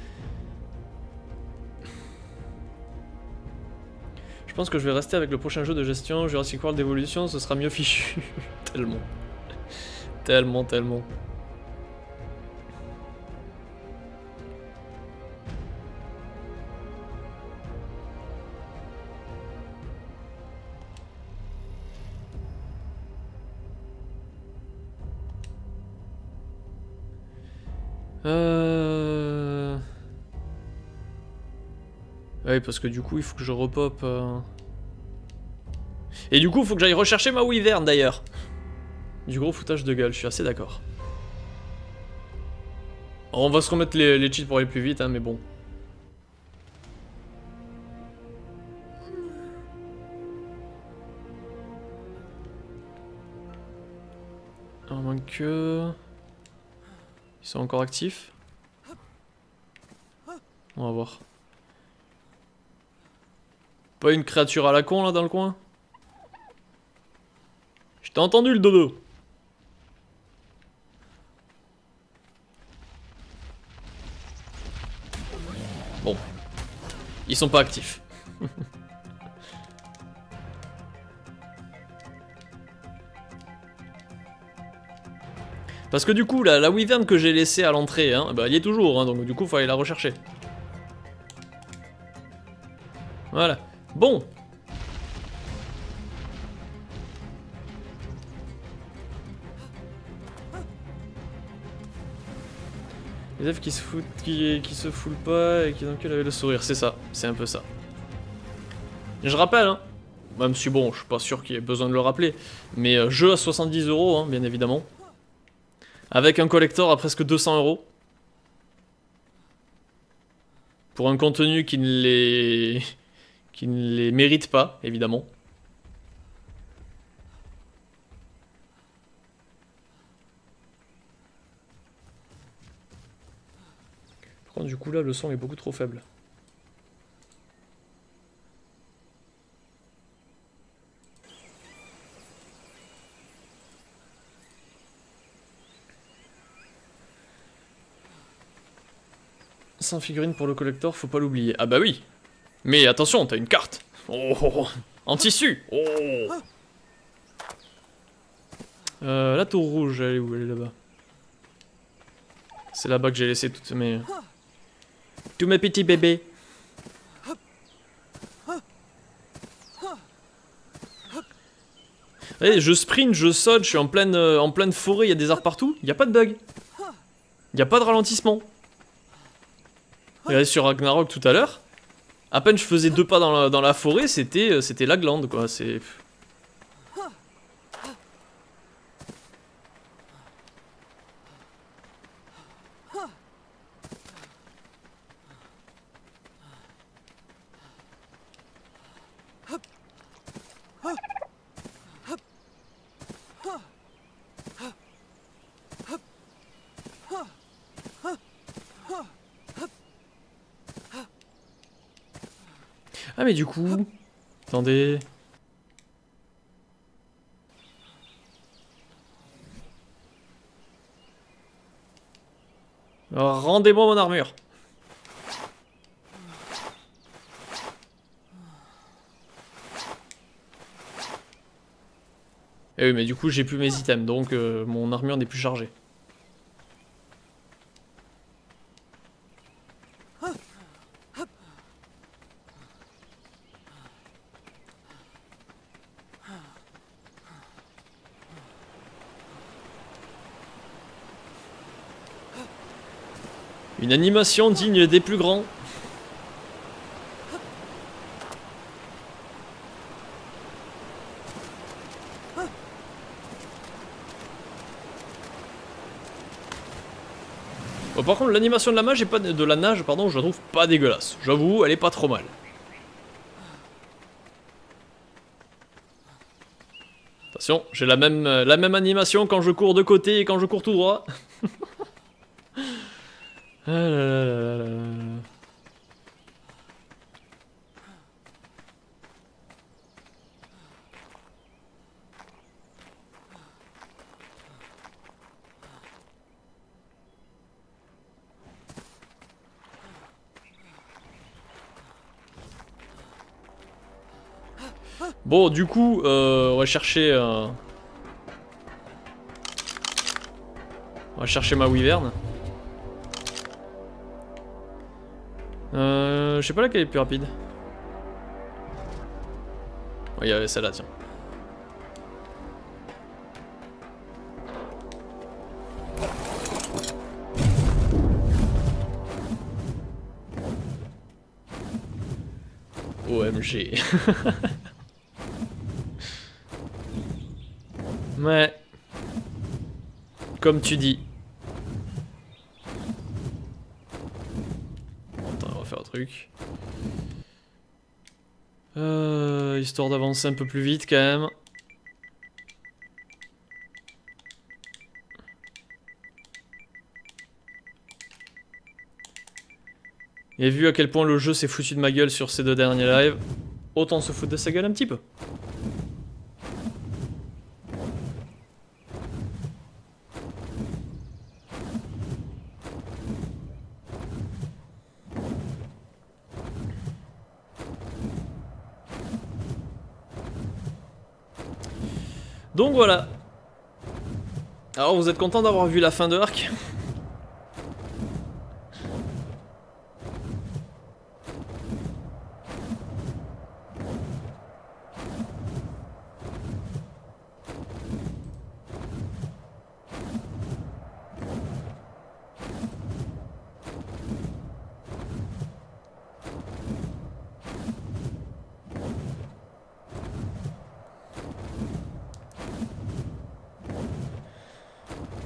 Je pense que je vais rester avec le prochain jeu de gestion, Jurassic World Evolution, ce sera mieux fichu. Tellement. Tellement, tellement. Euh... Ouais, parce que du coup, il faut que je repop... Euh... Et du coup, il faut que j'aille rechercher ma Wyvern, d'ailleurs. Du gros foutage de gueule, je suis assez d'accord. On va se remettre les, les cheats pour aller plus vite, hein, mais bon. À moins que... Ils sont encore actifs. On va voir. Pas une créature à la con là dans le coin? Je t'ai entendu le dodo. Bon. Ils sont pas actifs. Parce que du coup, la, la Wyvern que j'ai laissée à l'entrée, hein, bah, elle y est toujours, hein, donc du coup, il faut aller la rechercher. Voilà. Bon. Les elfes qui se foutent, qui, qui se foulent pas et qui donc avec le sourire, c'est ça, c'est un peu ça. Je rappelle, hein, même si bon, je suis pas sûr qu'il y ait besoin de le rappeler, mais euh, jeu à soixante-dix euros, hein, bien évidemment. Avec un collector à presque deux cents euros. Vous pour un contenu qui ne les... qui ne les mérite pas, évidemment. Par contre, du coup, là, le son est beaucoup trop faible. cent figurines pour le collector, faut pas l'oublier. Ah bah oui. Mais attention, t'as une carte. Oh, oh, oh. En tissu. Oh. Euh, la tour rouge, elle est où? Elle est là-bas. C'est là-bas que j'ai laissé toutes mes... tous mes petits bébés. Allez, je sprint, je saute, je suis en pleine, euh, en pleine forêt, il y a des arbres partout. Il n'y a pas de bug. Il n'y a pas de ralentissement. Regardez sur Ragnarok tout à l'heure. À peine je faisais deux pas dans la, dans la forêt, c'était c'était la glande quoi. C'est. Ah mais du coup... Attendez... Rendez-moi mon armure. Eh oui mais du coup j'ai plus mes items donc euh, mon armure n'est plus chargée. Une animation digne des plus grands. Bon, par contre, l'animation de la nage, est pas de la nage, pardon, je la trouve pas dégueulasse. J'avoue, elle est pas trop mal. Attention, j'ai la même, la même animation quand je cours de côté et quand je cours tout droit. Ah là là là là là. Bon, du coup, euh, on va chercher... Euh... On va chercher ma wyvern. Euh, je sais pas laquelle est plus rapide. Oh, il y avait celle-là, tiens. O M G. Ouais. Comme tu dis. Truc. Euh, histoire d'avancer un peu plus vite quand même. Et vu à quel point le jeu s'est foutu de ma gueule sur ces deux derniers lives, autant se foutre de sa gueule un petit peu. Donc voilà. Alors vous êtes content d'avoir vu la fin de Ark?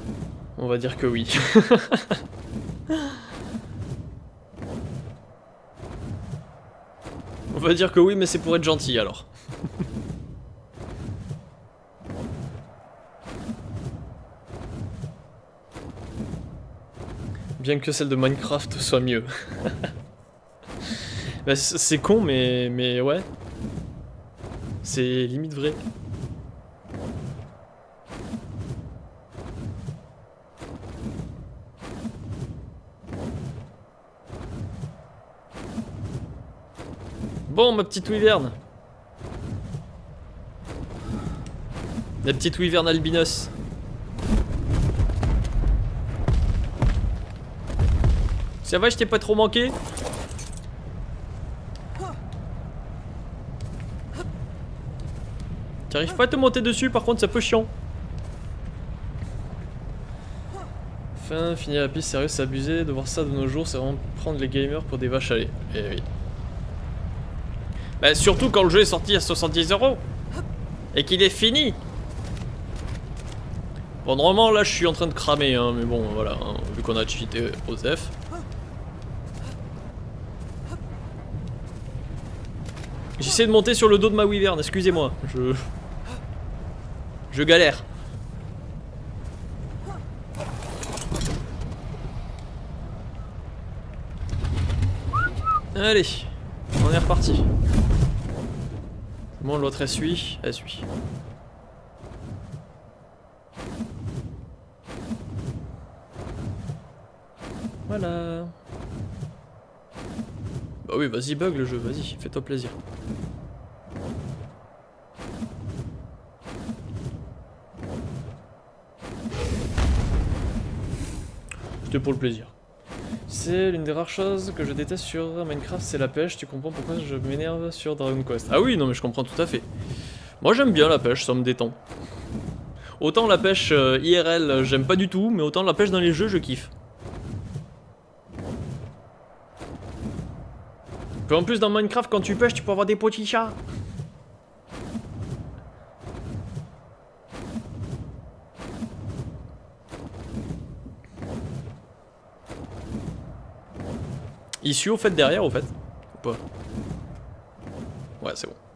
On va dire que oui. va dire que oui, mais c'est pour être gentil alors. Bien que celle de Minecraft soit mieux. Bah, c'est con, mais, mais ouais. C'est limite vrai. Bon, ma petite wyvern. La petite wyvern albinos. Ça va, je t'ai pas trop manqué? T'arrives pas à te monter dessus, par contre, c'est un peu chiant. Enfin, finir la piste, sérieux, c'est abusé. De voir ça de nos jours, c'est vraiment prendre les gamers pour des vaches à lait. Eh oui. Bah, surtout quand le jeu est sorti à soixante-dix euros. Et qu'il est fini. Bon, normalement, là, je suis en train de cramer, hein, mais bon, voilà, hein, vu qu'on a cheaté O S F. J'essaie de monter sur le dos de ma wyvern, excusez-moi, je... Je galère. Allez, on est reparti. Bon, l'autre elle suit, elle suit. Voilà. Bah oui, vas-y bug le jeu, vas-y, fais-toi plaisir. C'était pour le plaisir. C'est l'une des rares choses que je déteste sur Minecraft, c'est la pêche. Tu comprends pourquoi je m'énerve sur Dragon Quest? Ah oui, non mais je comprends tout à fait. Moi j'aime bien la pêche, ça me détend. Autant la pêche euh, I R L, j'aime pas du tout, mais autant la pêche dans les jeux, je kiffe. Puis en plus dans Minecraft, quand tu pêches, tu peux avoir des petits chats. Issue au fait derrière au fait? Ou pas? Ouais, c'est bon.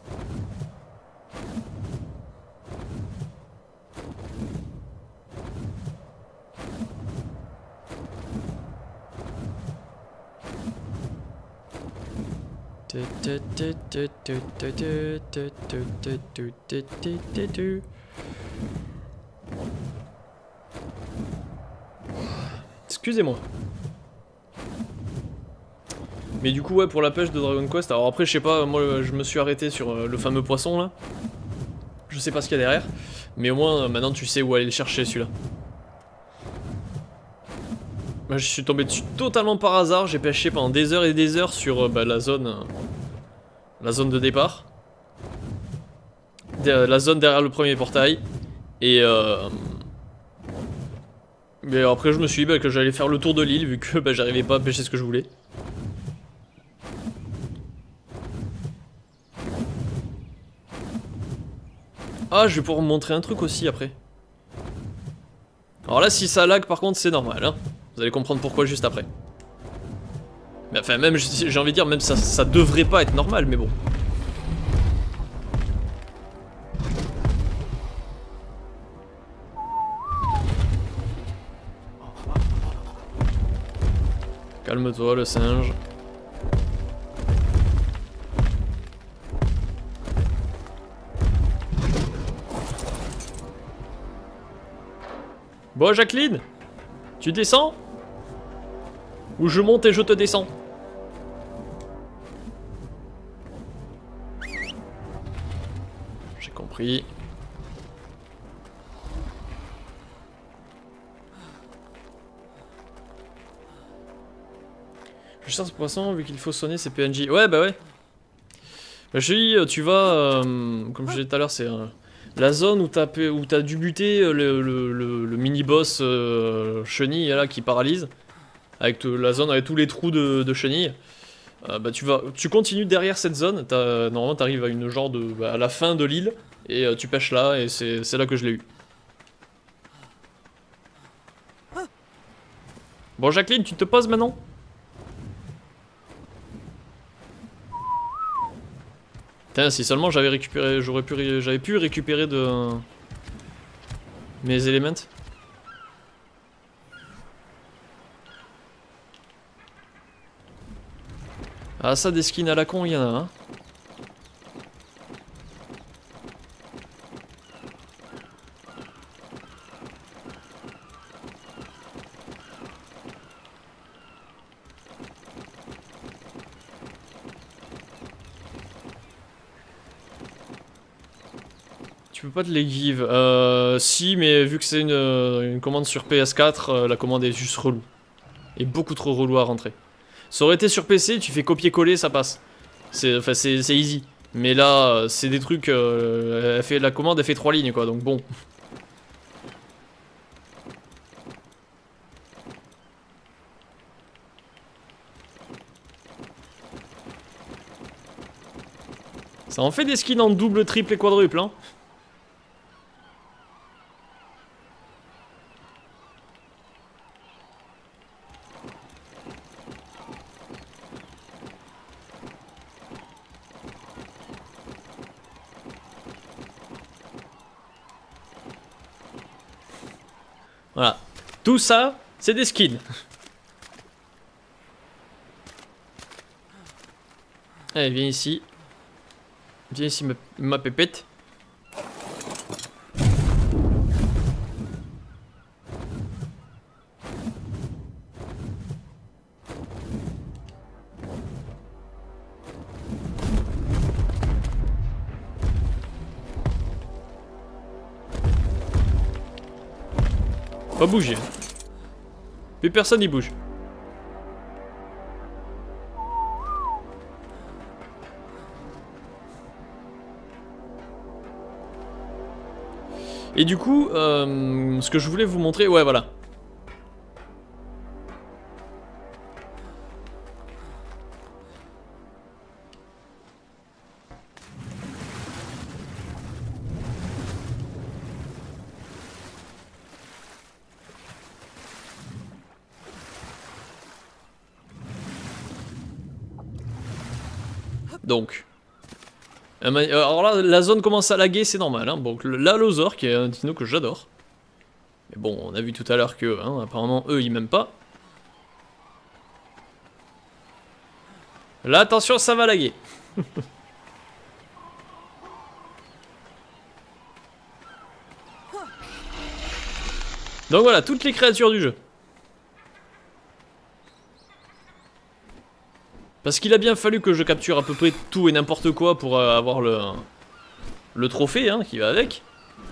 Excusez-moi. Mais du coup ouais, pour la pêche de Dragon Quest, alors après je sais pas, moi je me suis arrêté sur euh, le fameux poisson là. Je sais pas ce qu'il y a derrière, mais au moins euh, maintenant tu sais où aller le chercher celui-là. Moi je suis tombé dessus totalement par hasard, j'ai pêché pendant des heures et des heures sur euh, bah, la zone euh, la zone de départ. De, la zone derrière le premier portail. Et euh, mais après je me suis dit bah, que j'allais faire le tour de l'île vu que bah, j'arrivais pas à pêcher ce que je voulais. Ah, je vais pouvoir vous montrer un truc aussi après. Alors là, si ça lag, par contre, c'est normal. Hein. Vous allez comprendre pourquoi juste après. Mais enfin, même, j'ai envie de dire, même ça, ça devrait pas être normal, mais bon. Calme-toi, le singe. Bon Jacqueline, tu descends? Ou je monte et je te descends? J'ai compris. Je cherche ce poisson vu qu'il faut sonner ses P N J. Ouais bah ouais. Bah, je dis, tu vas, euh, comme je disais tout à l'heure, c'est... Euh, la zone où t'as où t'as dû buter le, le, le, le mini-boss euh, chenille là, qui paralyse, avec te, la zone avec tous les trous de, de chenille, euh, bah tu vas, tu continues derrière cette zone, as, normalement t'arrives à une genre de, bah, à la fin de l'île, et euh, tu pêches là, et c'est là que je l'ai eu. Bon Jacqueline, tu te poses maintenant? Putain, si seulement j'avais récupéré, j'aurais pu, j'avais pu récupérer de mes éléments. Ah ça, des skins à la con, il y en a, hein. Tu peux pas te les give. Euh, si, mais vu que c'est une, une commande sur P S quatre, euh, la commande est juste relou. Et beaucoup trop relou à rentrer. Ça aurait été sur P C, tu fais copier-coller, ça passe. C'est enfin, c'est easy. Mais là, c'est des trucs... Euh, elle fait, la commande, elle fait trois lignes, quoi, donc bon. Ça en fait des skins en double, triple et quadruple, hein. Voilà. Tout ça, c'est des skins. Allez, viens ici. Viens ici, ma, ma pépette. Pas bouger. Plus personne n'y bouge. Et du coup, euh, ce que je voulais vous montrer, ouais voilà. Donc, alors là, la zone commence à laguer, c'est normal. Hein. Bon, l'Allosaur, qui est un dino que j'adore. Mais bon, on a vu tout à l'heure que, hein, apparemment, eux, ils m'aiment pas. Là, attention, ça va laguer. Donc voilà, toutes les créatures du jeu. Parce qu'il a bien fallu que je capture à peu près tout et n'importe quoi pour euh, avoir le, le trophée hein, qui va avec.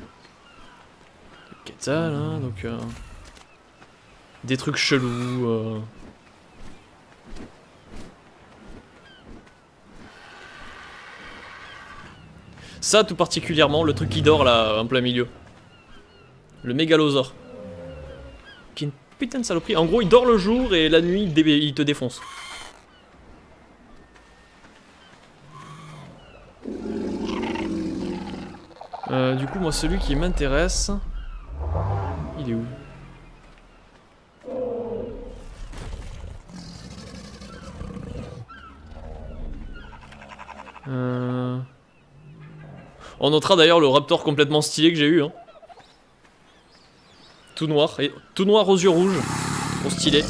Quetzal, hein, donc... Euh, des trucs chelous... Euh. Ça, tout particulièrement, le truc qui dort là, en plein milieu. Le mégalosaure. Qui est une putain de saloperie. En gros, il dort le jour et la nuit, il te défonce. Euh, du coup, moi, celui qui m'intéresse... Il est où? euh... On notera d'ailleurs le raptor complètement stylé que j'ai eu. Hein. Tout noir. Et tout noir aux yeux rouges. Trop stylé.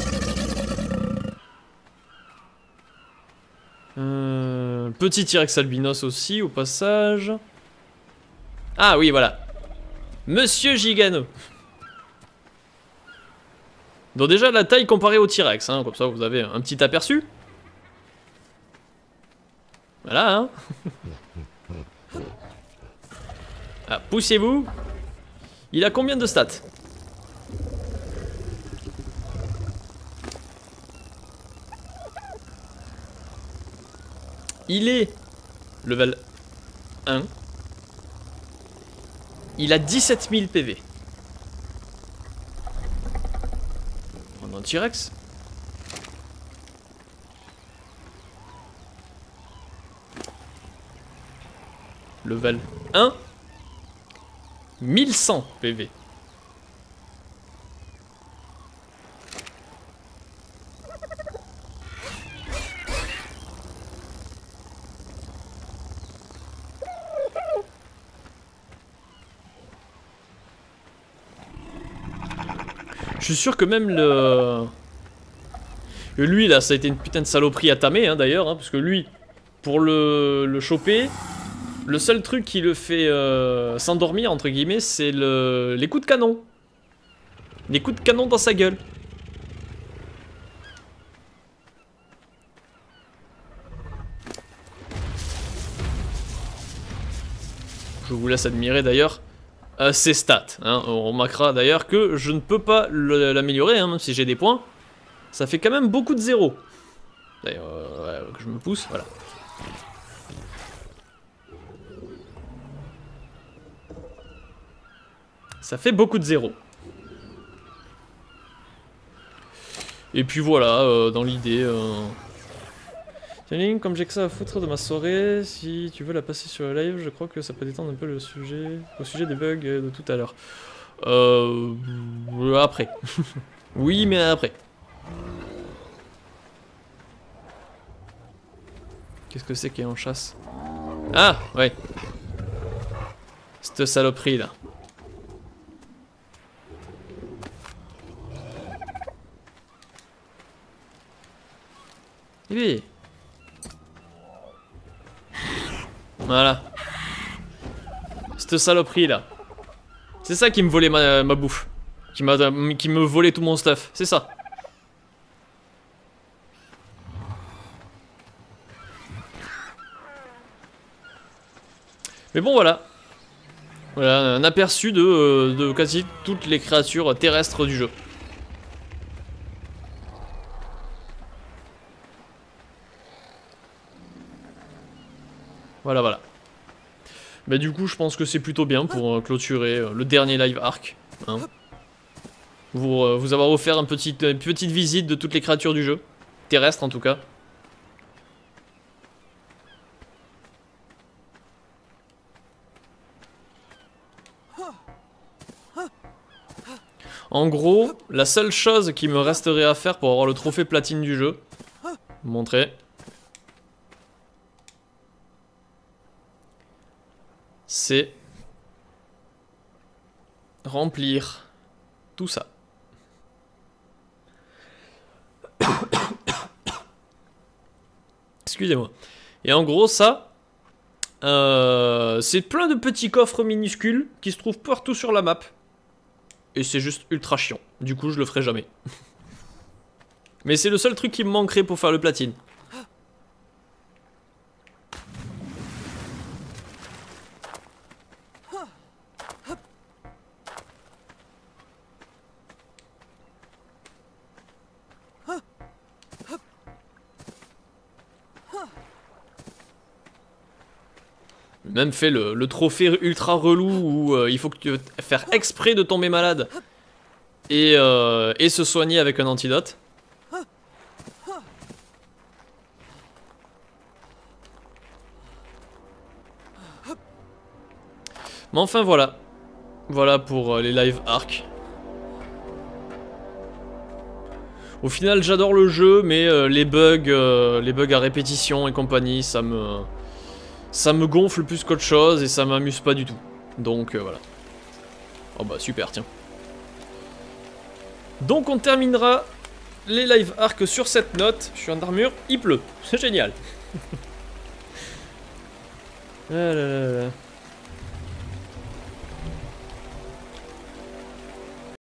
Euh... Petit T-Rex albinos aussi, au passage. Ah oui, voilà. Monsieur Gigano. Donc déjà la taille comparée au T-Rex, hein, comme ça vous avez un petit aperçu. Voilà, hein. Ah, poussez-vous. Il a combien de stats? Il est level un. Il a dix-sept mille P V. On a un T-Rex. Level un. mille cent P V. suis sûr que même le... Lui là, ça a été une putain de saloperie à tamer hein, d'ailleurs, hein, parce que lui, pour le, le choper, le seul truc qui le fait euh, s'endormir, entre guillemets, c'est le... les coups de canon. Les coups de canon dans sa gueule. Je vous laisse admirer d'ailleurs euh, ses stats. Hein. On remarquera d'ailleurs que je ne peux pas l'améliorer, hein, même si j'ai des points. Ça fait quand même beaucoup de zéros. D'ailleurs, euh, ouais, que je me pousse, voilà. Ça fait beaucoup de zéros. Et puis voilà, euh, dans l'idée... Euh... Tiens, comme j'ai que ça à foutre de ma soirée, si tu veux la passer sur le live, je crois que ça peut détendre un peu le sujet, au sujet des bugs de tout à l'heure. Euh... Après. Oui, mais après. Qu'est-ce que c'est qui est en chasse? Ah, ouais. Cette saloperie là. Oui. Voilà. Cette saloperie là. C'est ça qui me volait ma, ma bouffe. Qui, m'a, qui me volait tout mon stuff. C'est ça. Mais bon voilà. Voilà un aperçu de, de quasi toutes les créatures terrestres du jeu. Voilà voilà. Bah du coup je pense que c'est plutôt bien pour euh, clôturer euh, le dernier live arc. Hein. Vous, euh, vous avoir offert un petit, une petite visite de toutes les créatures du jeu. Terrestres en tout cas. En gros, la seule chose qui me resterait à faire pour avoir le trophée platine du jeu, vous montrer, c'est remplir tout ça. Excusez-moi. Et en gros, ça, euh, c'est plein de petits coffres minuscules qui se trouvent partout sur la map. Et c'est juste ultra chiant. Du coup, je le ferai jamais. Mais c'est le seul truc qui me manquerait pour faire le platine. Même fait le, le trophée ultra relou où euh, il faut que tu faire exprès de tomber malade et, euh, et se soigner avec un antidote. Mais enfin voilà. Voilà pour euh, les live arc. Au final j'adore le jeu mais euh, les bugs, euh, les bugs à répétition et compagnie ça me... Ça me gonfle plus qu'autre chose et ça m'amuse pas du tout. Donc euh, voilà. Oh bah super, tiens. Donc on terminera les live arc sur cette note. Je suis en armure, il pleut. C'est génial. Ah là là là.